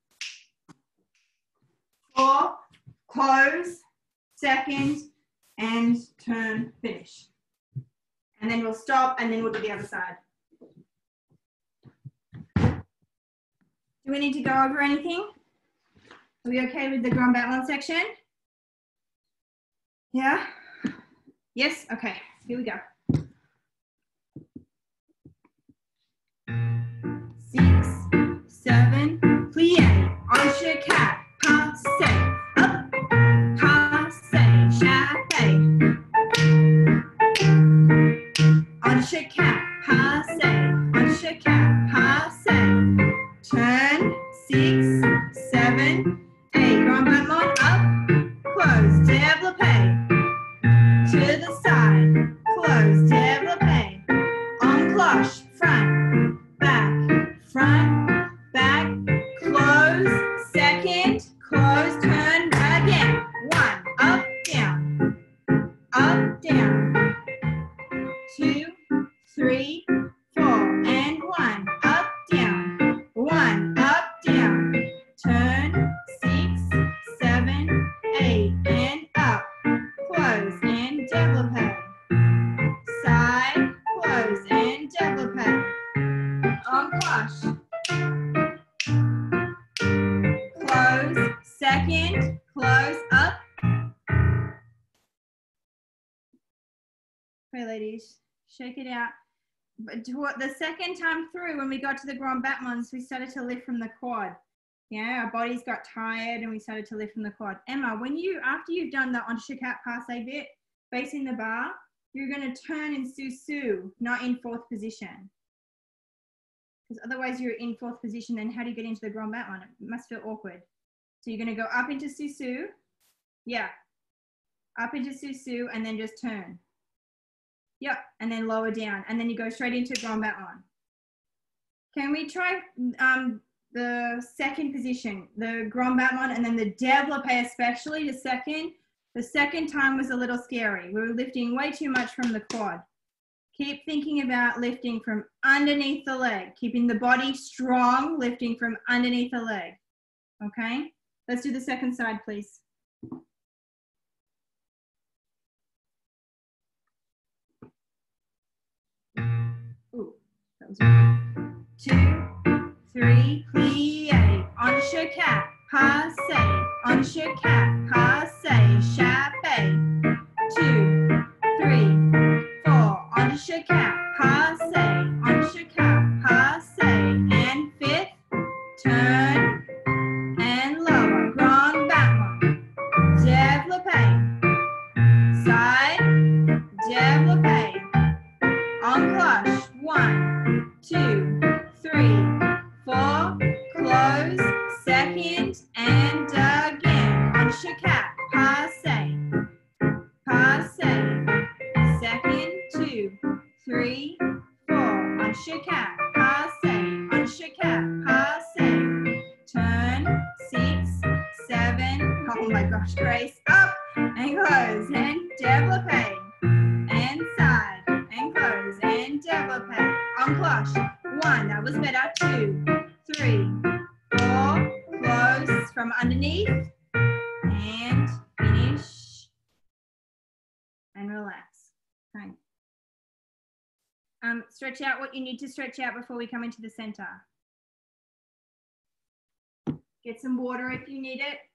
four, close, second, and turn, finish. And then we'll stop, and then we'll do the other side. Do we need to go over anything? Are we okay with the grand battement section? Yeah? Yes? Okay, here we go. Six, seven, plie, entrechat, passe, up, passe, chappé. Entrechat, passe, entrechat, passe. Turn, six, seven, eight. Grand battement, up, close, développé. To the side, close, développé. En cloche, front, back, front, back, close, second, close, turn again. One, up, down, up, down. Two, three, four, and one, up, down, one, up, down. Turn, six, seven, eight, and up, close, and développé. Side, close, and développé. En cloche. Close, second, Shake it out. But the second time through, when we got to the grand battements, we started to lift from the quad. Yeah, our bodies got tired and we started to lift from the quad. Emma, when you, after you've done the onto cat passe bit, facing the bar, you're going to turn in Susu, not in fourth position. Because otherwise you're in fourth position, then how do you get into the grand battement? It must feel awkward. So you're going to go up into Susu. Yeah. Up into Susu and then just turn. Yep. And then lower down. And then you go straight into grand battement. Can we try um, the second position, the grand battement, and then the développé especially, the second. The second time was a little scary. We were lifting way too much from the quad. Keep thinking about lifting from underneath the leg, keeping the body strong, lifting from underneath the leg. Okay? Let's do the second side, please. Ooh, that was good. Two, three, plie, onche cat, passe, onche cat, passe, chape. Two, three, four, onche cat, passe, onche cat, passe, and fifth, turn and lower, grand battement, développé, side, développé, en cloche, one, two, three, four, close, second, and again, onche cat, passe, passe, second, two, three, four, onche cat, passe, onche cat, passe, turn, six, seven, oh my gosh, Grace, up, and close, and développé, and side, and close, and développé, en cloche, one, that was better, two, three, four, close from underneath, and finish, and relax, okay. Um, stretch out what you need to stretch out before we come into the center. Get some water if you need it.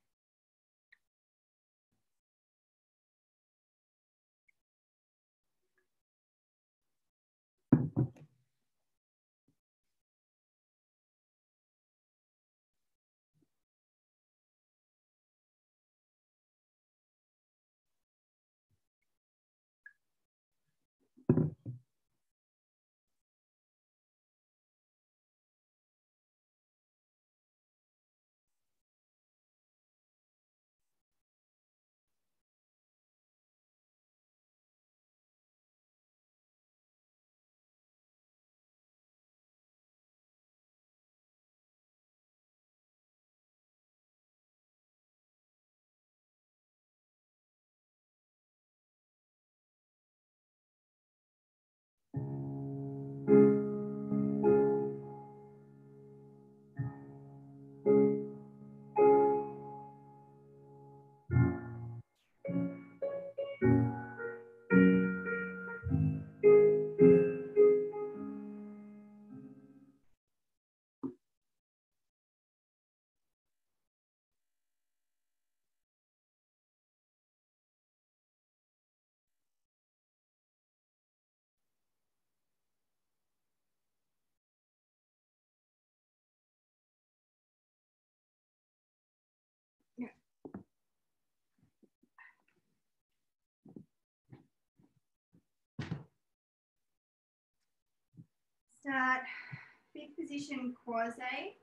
Start fifth position quasi.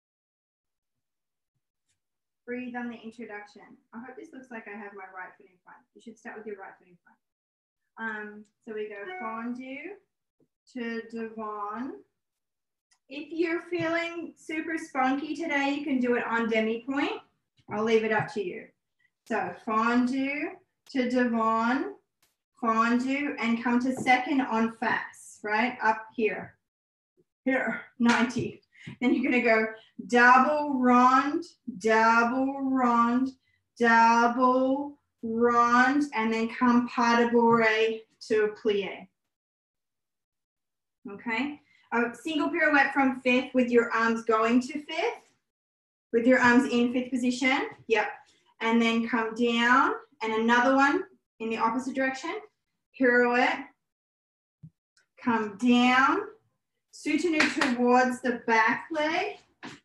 Breathe on the introduction. I hope this looks like I have my right foot in front. You should start with your right foot in front. Um, so we go fondue to devant. If you're feeling super spunky today, you can do it on demi-point. I'll leave it up to you. So fondue to devant, fondue, and come to second on fast, right? Up here. Here, ninety. Then you're gonna go double rond, double rond, double rond, and then come pas de bourrée to a plie. Okay, a single pirouette from fifth with your arms going to fifth, with your arms in fifth position, yep. And then come down, and another one in the opposite direction, pirouette, come down, Sutanu towards the back leg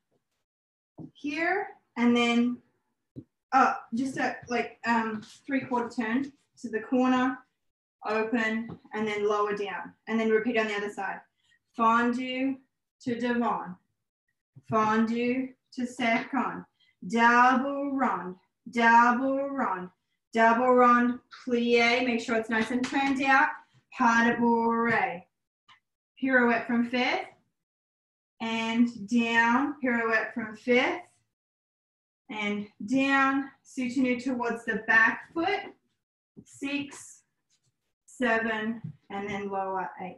here, and then up, just a like um, three quarter turn to the corner, open, and then lower down, and then repeat on the other side. Fondu to devant, fondu to second, double rond, double rond, double rond, plie, make sure it's nice and turned out, pas de bourrée. Pirouette from fifth, and down, pirouette from fifth, and down, Sutanu towards the back foot, six, seven, and then lower eight.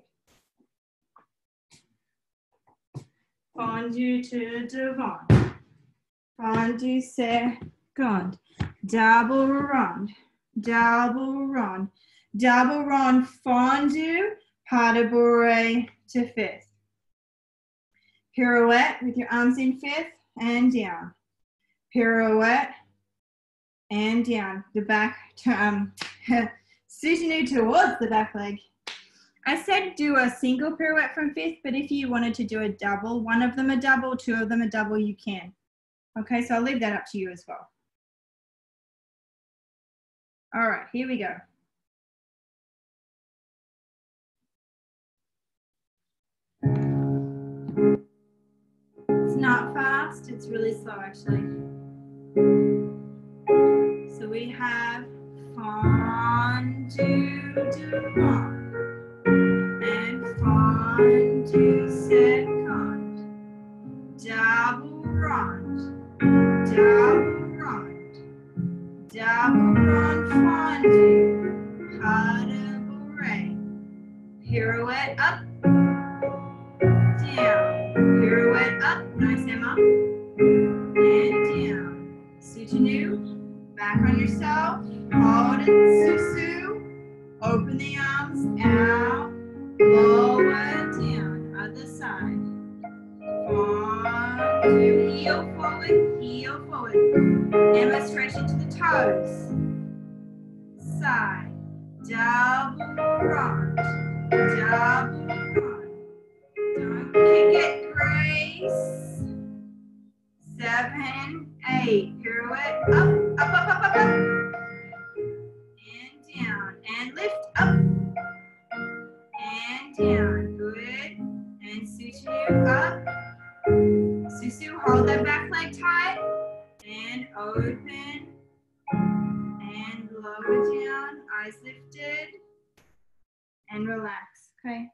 Fondu to devant, fondu second, double rond, double rond, double rond, fondu, pas de bourrée to fifth. Pirouette with your arms in fifth and down. Pirouette and down. The back, um, Sutanu towards the back leg. I said do a single pirouette from fifth, but if you wanted to do a double, one of them a double, two of them a double, you can. Okay, so I'll leave that up to you as well. All right, here we go. It's not fast, it's really slow actually. So we have fondu devant and fondu second, double rond, double rond, double rond fondu, pas de bourrée, pirouette up, down, pirouette up, nice Emma, and down, Sutanu, back on yourself, hold it, Susu, open the arms out, lower down, other side, fondu, heel forward, heel forward, Emma stretch into the toes, side, double rond, double rond, don't kick it, Grace, seven, eight, pirouette, up, up, up, up, up, up, and down, and lift, up, and down, good, and Sutanu up, Susu, hold that back leg tight, and open, and lower down, eyes lifted, and relax, okay?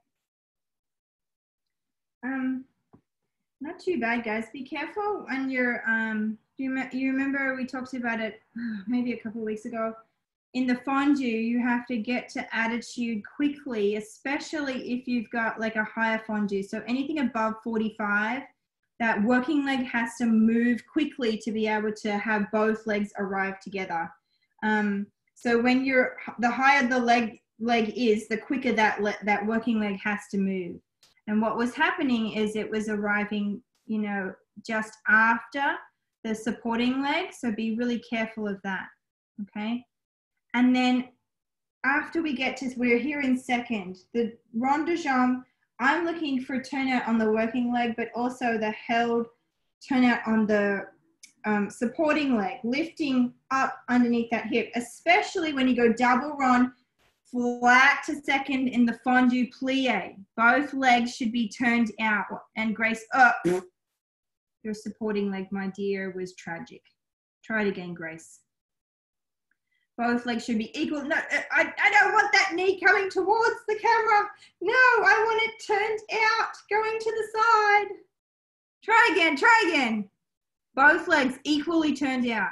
Um, not too bad, guys. Be careful on your, um, do you, you remember we talked about it maybe a couple of weeks ago? In the fondu, you have to get to attitude quickly, especially if you've got like a higher fondu. So anything above forty-five, that working leg has to move quickly to be able to have both legs arrive together. Um, so when you're, the higher the leg leg is, the quicker that, that working leg has to move. And what was happening is it was arriving, you know, just after the supporting leg. So be really careful of that, okay? And then after we get to, we're here in second, the rond de jambe, I'm looking for turnout on the working leg, but also the held turnout on the um, supporting leg, lifting up underneath that hip, especially when you go double rond, flat to second in the fondu plie. Both legs should be turned out, and Grace, up. Your supporting leg, my dear, was tragic. Try it again, Grace. Both legs should be equal. No, I, I don't want that knee coming towards the camera. No, I want it turned out, going to the side. Try again, try again. Both legs equally turned out.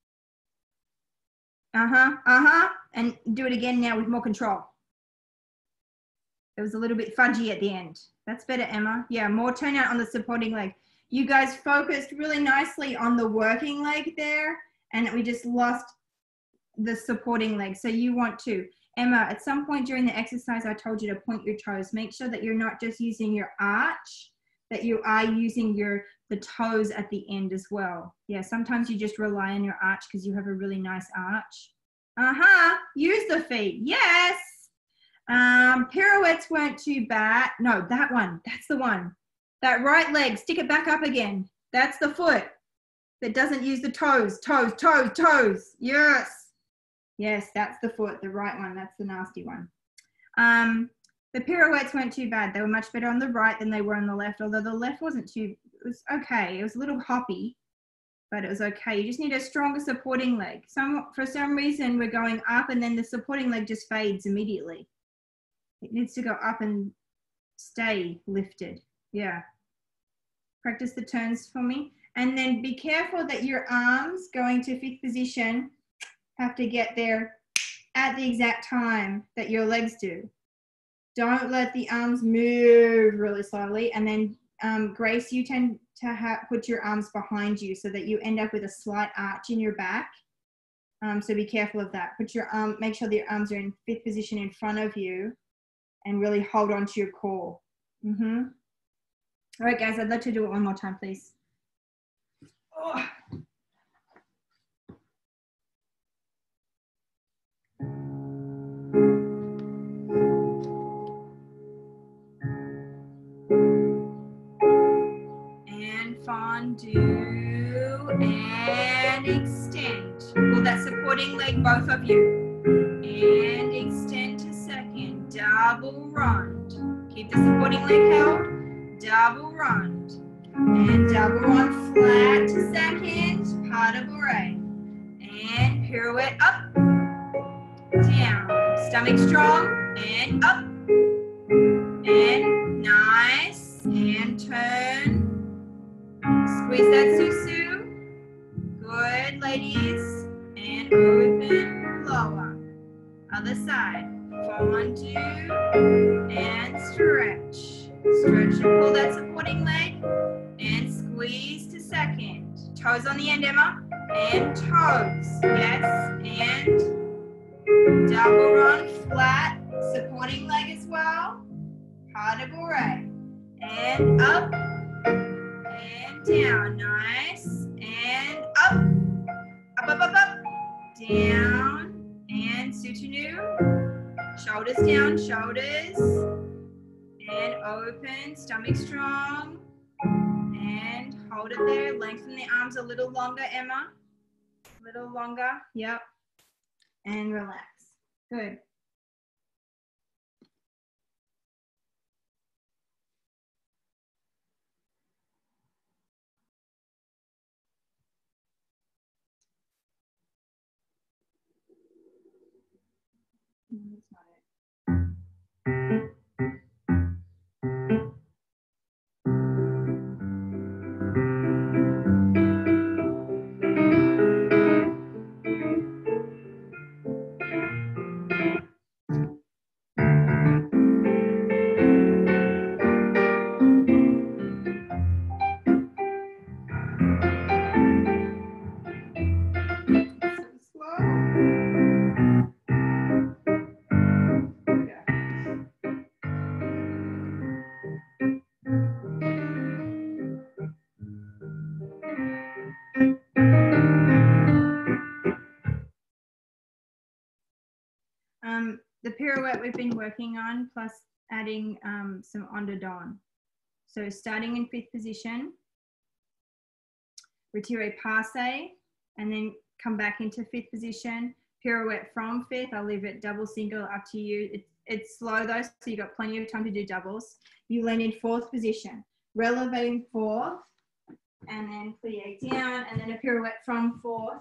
Uh-huh, uh-huh. And do it again now with more control. It was a little bit fudgy at the end. That's better, Emma. Yeah, more turnout on the supporting leg. You guys focused really nicely on the working leg there, and we just lost the supporting leg. So you want to, Emma, at some point during the exercise, I told you to point your toes. Make sure that you're not just using your arch, that you are using your the toes at the end as well. Yeah, sometimes you just rely on your arch because you have a really nice arch. Uh-huh, use the feet, yes. Um, pirouettes weren't too bad. No, that one. That's the one. That right leg, stick it back up again. That's the foot that doesn't use the toes. Toes, toes, toes. Yes. Yes, that's the foot, the right one. That's the nasty one. Um, the pirouettes weren't too bad. They were much better on the right than they were on the left, although the left wasn't too, it was okay. It was a little hoppy, but it was okay. You just need a stronger supporting leg. Some, for some reason, we're going up and then the supporting leg just fades immediately. It needs to go up and stay lifted. Yeah. Practice the turns for me. And then be careful that your arms going to fifth position have to get there at the exact time that your legs do. Don't let the arms move really slowly. And then um, Grace, you tend to have, put your arms behind you so that you end up with a slight arch in your back. Um, so be careful of that. Put your arm, make sure that your arms are in fifth position in front of you and really hold on to your core. Mm-hmm. All right, guys, I'd like to do it one more time, please. Oh. And fondue and extend. Pull that supporting leg, both of you. And extend to second. Double rond. Keep the supporting leg held. Double rond. And double rond flat to second. Pas de bourrée. And pirouette up. Down. Stomach strong. And up. And nice. And turn. Squeeze that susu. Good, ladies. And open, lower. Other side. Fondue and stretch. Stretch and pull that supporting leg. And squeeze to second. Toes on the end, Emma. And toes. Yes. And double run flat. Supporting leg as well. Pas de bourrée. And up. And down. Nice. And up. Up, up, up, up. Down. And soutenu. Shoulders down, shoulders. And open. Stomach strong. And hold it there. Lengthen the arms a little longer, Emma. A little longer. Yep. And relax. Good. No, that's not it. Um, the pirouette we've been working on, plus adding um, some onderdon. So starting in fifth position, retire passe, and then come back into fifth position, pirouette from fifth. I'll leave it double, single, up to you. It, it's slow though, so you've got plenty of time to do doubles. You land in fourth position, releve in fourth, and then plie down, and then a pirouette from fourth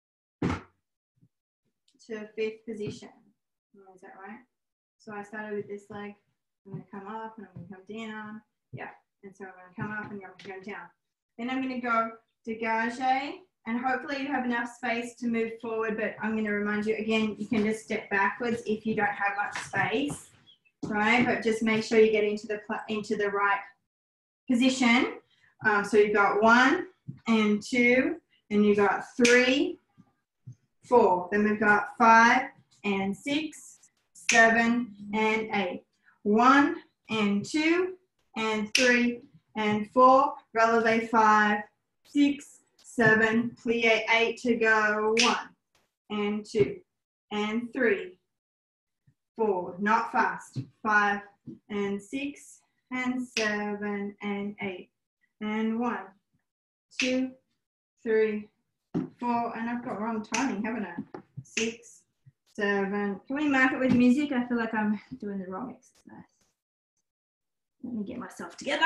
to fifth position. Is that right? So I started with this leg. I'm going to come up and I'm going to come down. Yeah. And so I'm going to come up and I'm going to go down. Then I'm going to go dégagé, and hopefully you have enough space to move forward, but I'm going to remind you again, you can just step backwards if you don't have much space, right? But just make sure you get into the, into the right position. Um, so you've got one and two, and you've got three, four. Then we've got five and six, seven and eight. One and two and three and four. Releve five, six, seven, plie eight to go. One and two and three, four, not fast, five and six and seven and eight and one, two, three, four, and I've got wrong timing, haven't I? Six, seven. Can we mark it with music? I feel like I'm doing the wrong exercise. Let me get myself together.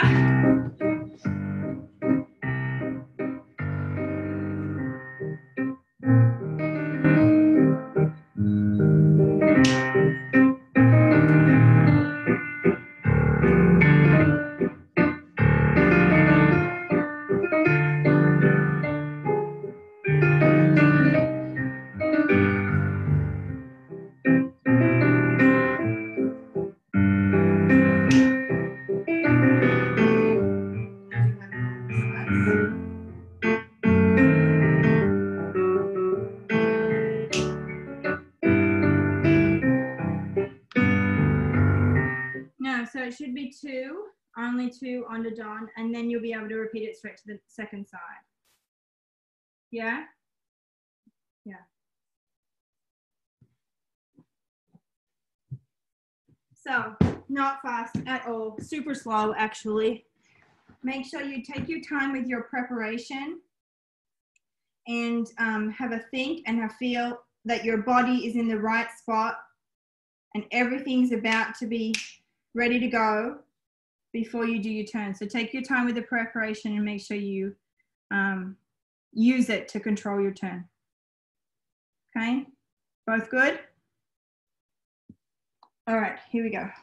So it should be two, only two on the don, and then you'll be able to repeat it straight to the second side. Yeah? Yeah. So not fast at all, super slow actually. Make sure you take your time with your preparation and um, have a think and a feel that your body is in the right spot and everything's about to be ready to go before you do your turn. So take your time with the preparation and make sure you um, use it to control your turn. Okay, both good? All right, here we go.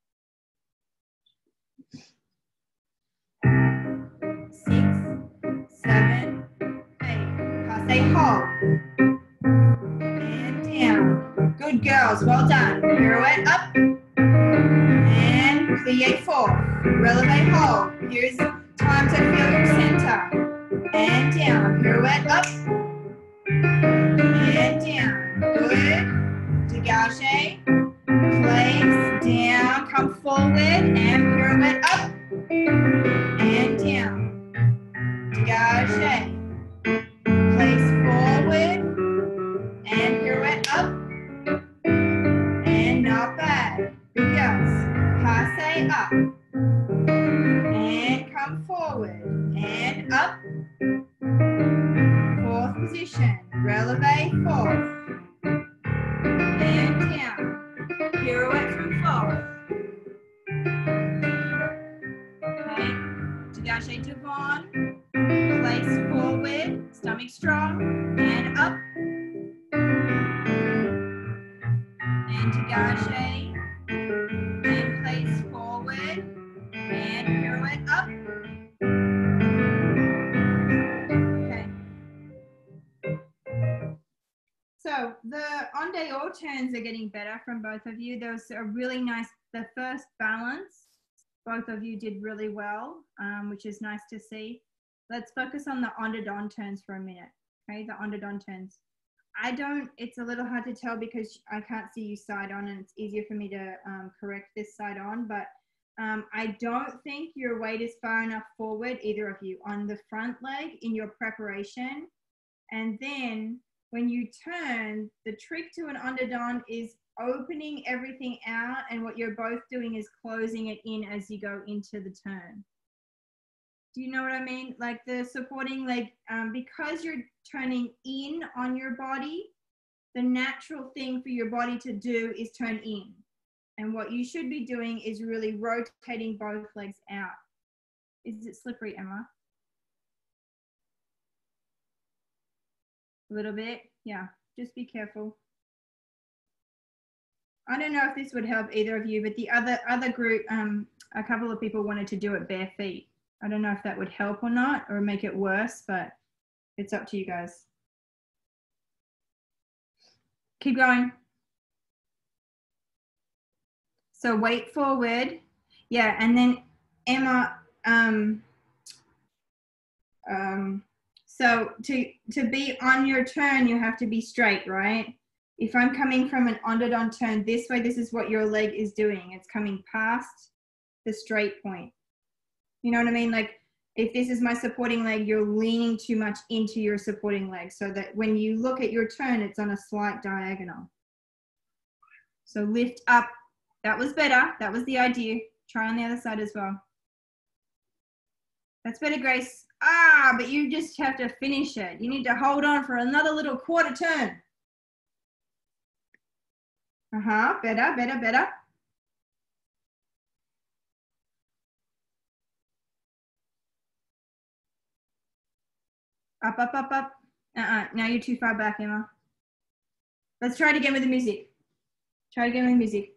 Six, seven, eight. Passe hold. And down. Good girls, well done. Pirouette up. And plie four. Releve hold. Here's time to feel your center. And down. Pirouette up. And down. Good. Dégagé. Place down. Come forward. And pirouette up. And down. Dégagé. Place forward. And pirouette up. And not bad. Good girls. Passe up. And come forward. And up. Fourth position. Releve fourth. And down. Pirouette through fourth. Okay. Dégagé devant. Place forward. Stomach strong. And up. And dégagé. And place forward. And pirouette up. Okay. So the en dehors turns are getting better from both of you. There was a really nice, the first balance, both of you did really well, um, which is nice to see. Let's focus on the en dedans turns for a minute. Okay, the en dedans turns. I don't, it's a little hard to tell because I can't see you side on and it's easier for me to um, correct this side on, but um, I don't think your weight is far enough forward, either of you, on the front leg in your preparation. And then when you turn, the trick to an en dedans is opening everything out, and what you're both doing is closing it in as you go into the turn. Do you know what I mean? Like the supporting leg, um, because you're turning in on your body, the natural thing for your body to do is turn in. And what you should be doing is really rotating both legs out. Is it slippery, Emma? A little bit, yeah, just be careful. I don't know if this would help either of you, but the other, other group, um, a couple of people wanted to do it bare feet. I don't know if that would help or not, or make it worse, but it's up to you guys. Keep going. So weight forward. Yeah, and then Emma, um, um, so to, to be on your turn, you have to be straight, right? If I'm coming from an en dedans turn this way, this is what your leg is doing. It's coming past the straight point. You know what I mean? Like if this is my supporting leg, you're leaning too much into your supporting leg so that when you look at your turn, it's on a slight diagonal. So lift up. That was better. That was the idea. Try on the other side as well. That's better, Grace. Ah, but you just have to finish it. You need to hold on for another little quarter turn. Uh-huh, better, better, better. Up, up, up, up. Uh-uh, now you're too far back, Emma. Let's try it again with the music. Try it again with the music.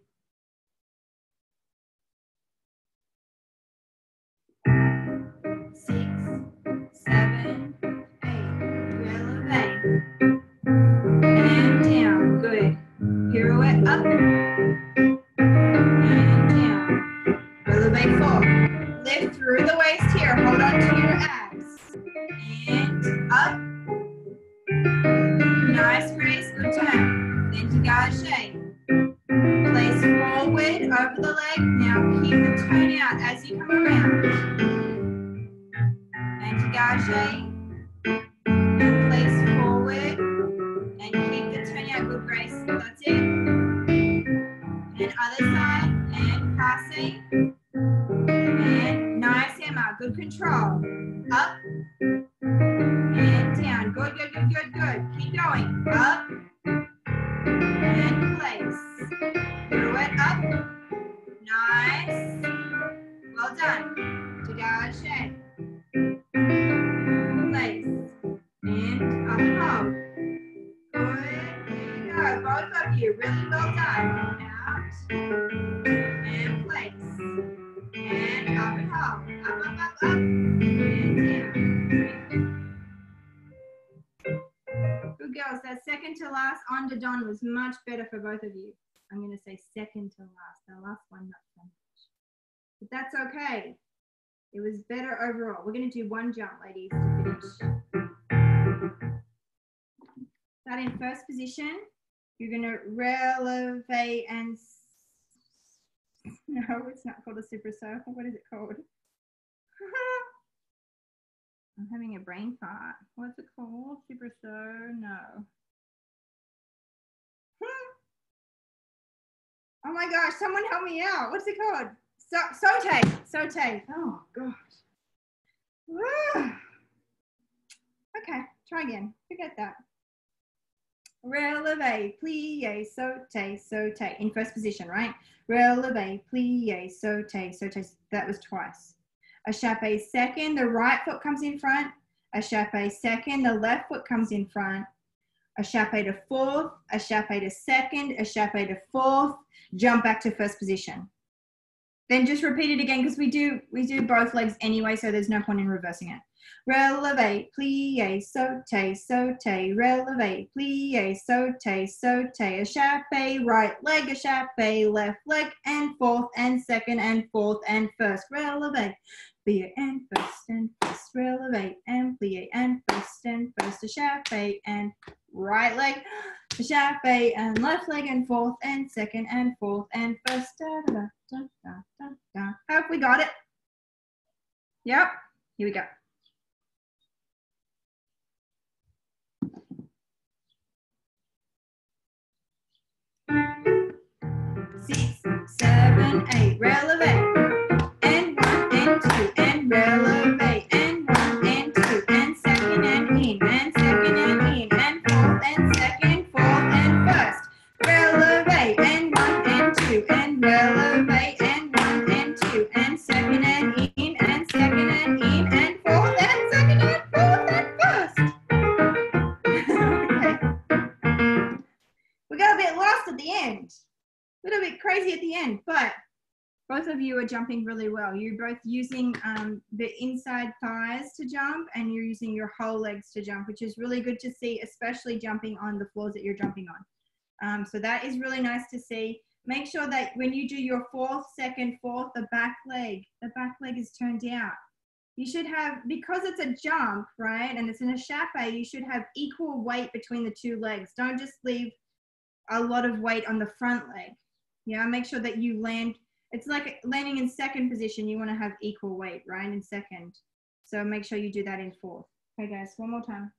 Six, seven, eight. Releve. And down. Good. Pirouette up. And down. Releve four. Lift through the waist here. Hold on to your abs. And up. Nice, Grace. Good turn. Then dégagé. Place forward over the leg. Now keep the turn out as you come around. And dégagé. And place forward. And keep the turn out. Good, Grace. That's it. And other side. And passing. And nice, Emma. Good control. Up. And down. Good, good, good, good, good. Keep going. Up. And place. Pirouette up. Nice. Well done. Dégagé. Place. And up and hold. Good. There you go. Both of you. Really well done. Out. And place. And up and hold. Up, up, up, up. And down. Good girls. That second to last on to Don was much better for both of you. I'm going to say second to last. The last one, not so much. But that's okay. It was better overall. We're going to do one jump, ladies, to finish. That in first position, you're going to releve and... No, it's not called a super circle. What is it called? I'm having a brain fart. What's it called? Super so? No. Oh my gosh, someone help me out. What's it called? So, saute. Saute. Oh gosh. Okay, try again. Forget that. Releve, plie, saute, saute. In first position, right? Releve, plie, saute, saute. That was twice. A chape second, the right foot comes in front. A chape second, the left foot comes in front. A chape to fourth, a chape to second, a chape to fourth, jump back to first position. Then just repeat it again because we do we do both legs anyway, so there's no point in reversing it. Releve, plie, saute, saute, releve, plie, saute, saute, a chape, right leg, a chape, left leg, and fourth, and second, and fourth, and first. Releve, plie, and first, and first, releve, and plie, and first, and first, a chape, and right leg, a chape, and left leg, and fourth, and second, and fourth, and first. Da, da, da, da, da, da. Have we got it? Yep. Here we go. Six, seven, eight, releve, and one, and two, and releve, and one, and two, and second, and in, and second, and in, and fourth, and second, fourth, and first. Releve, and one, and two, and releve, and one, and two, and second, and in, and second, and in, and fourth, and second, and fourth, and first. Okay. We got a bit lost at the end. A little bit crazy at the end, but both of you are jumping really well. You're both using um, the inside thighs to jump, and you're using your whole legs to jump, which is really good to see, especially jumping on the floors that you're jumping on. Um, so that is really nice to see. Make sure that when you do your fourth, second, fourth, the back leg, the back leg is turned out. You should have, because it's a jump, right, and it's in a chape, you should have equal weight between the two legs. Don't just leave a lot of weight on the front leg. Yeah, make sure that you land, it's like landing in second position, you want to have equal weight, right, in second. So make sure you do that in fourth. Okay, guys, one more time.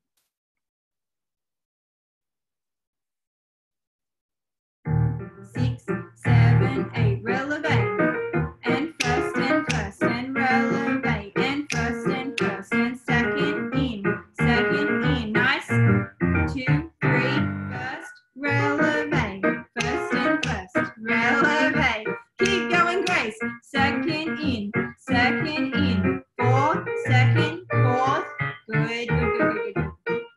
six, seven, eight. Releve. And first and first and releve. And first and first and second in. Second in. Nice. Two, three, first. Releve. First and first. Releve. Keep going, Grace. Second in. Second in. Fourth. Second. Fourth. Good, good, good, good, good.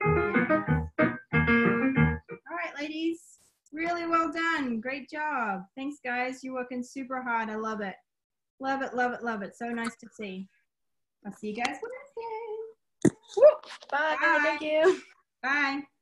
All right, ladies. Really well done. Great job. Thanks, guys. You're working super hard. I love it. Love it, love it, love it. So nice to see. I'll see you guys Wednesday. Bye. Bye. Thank you. Bye.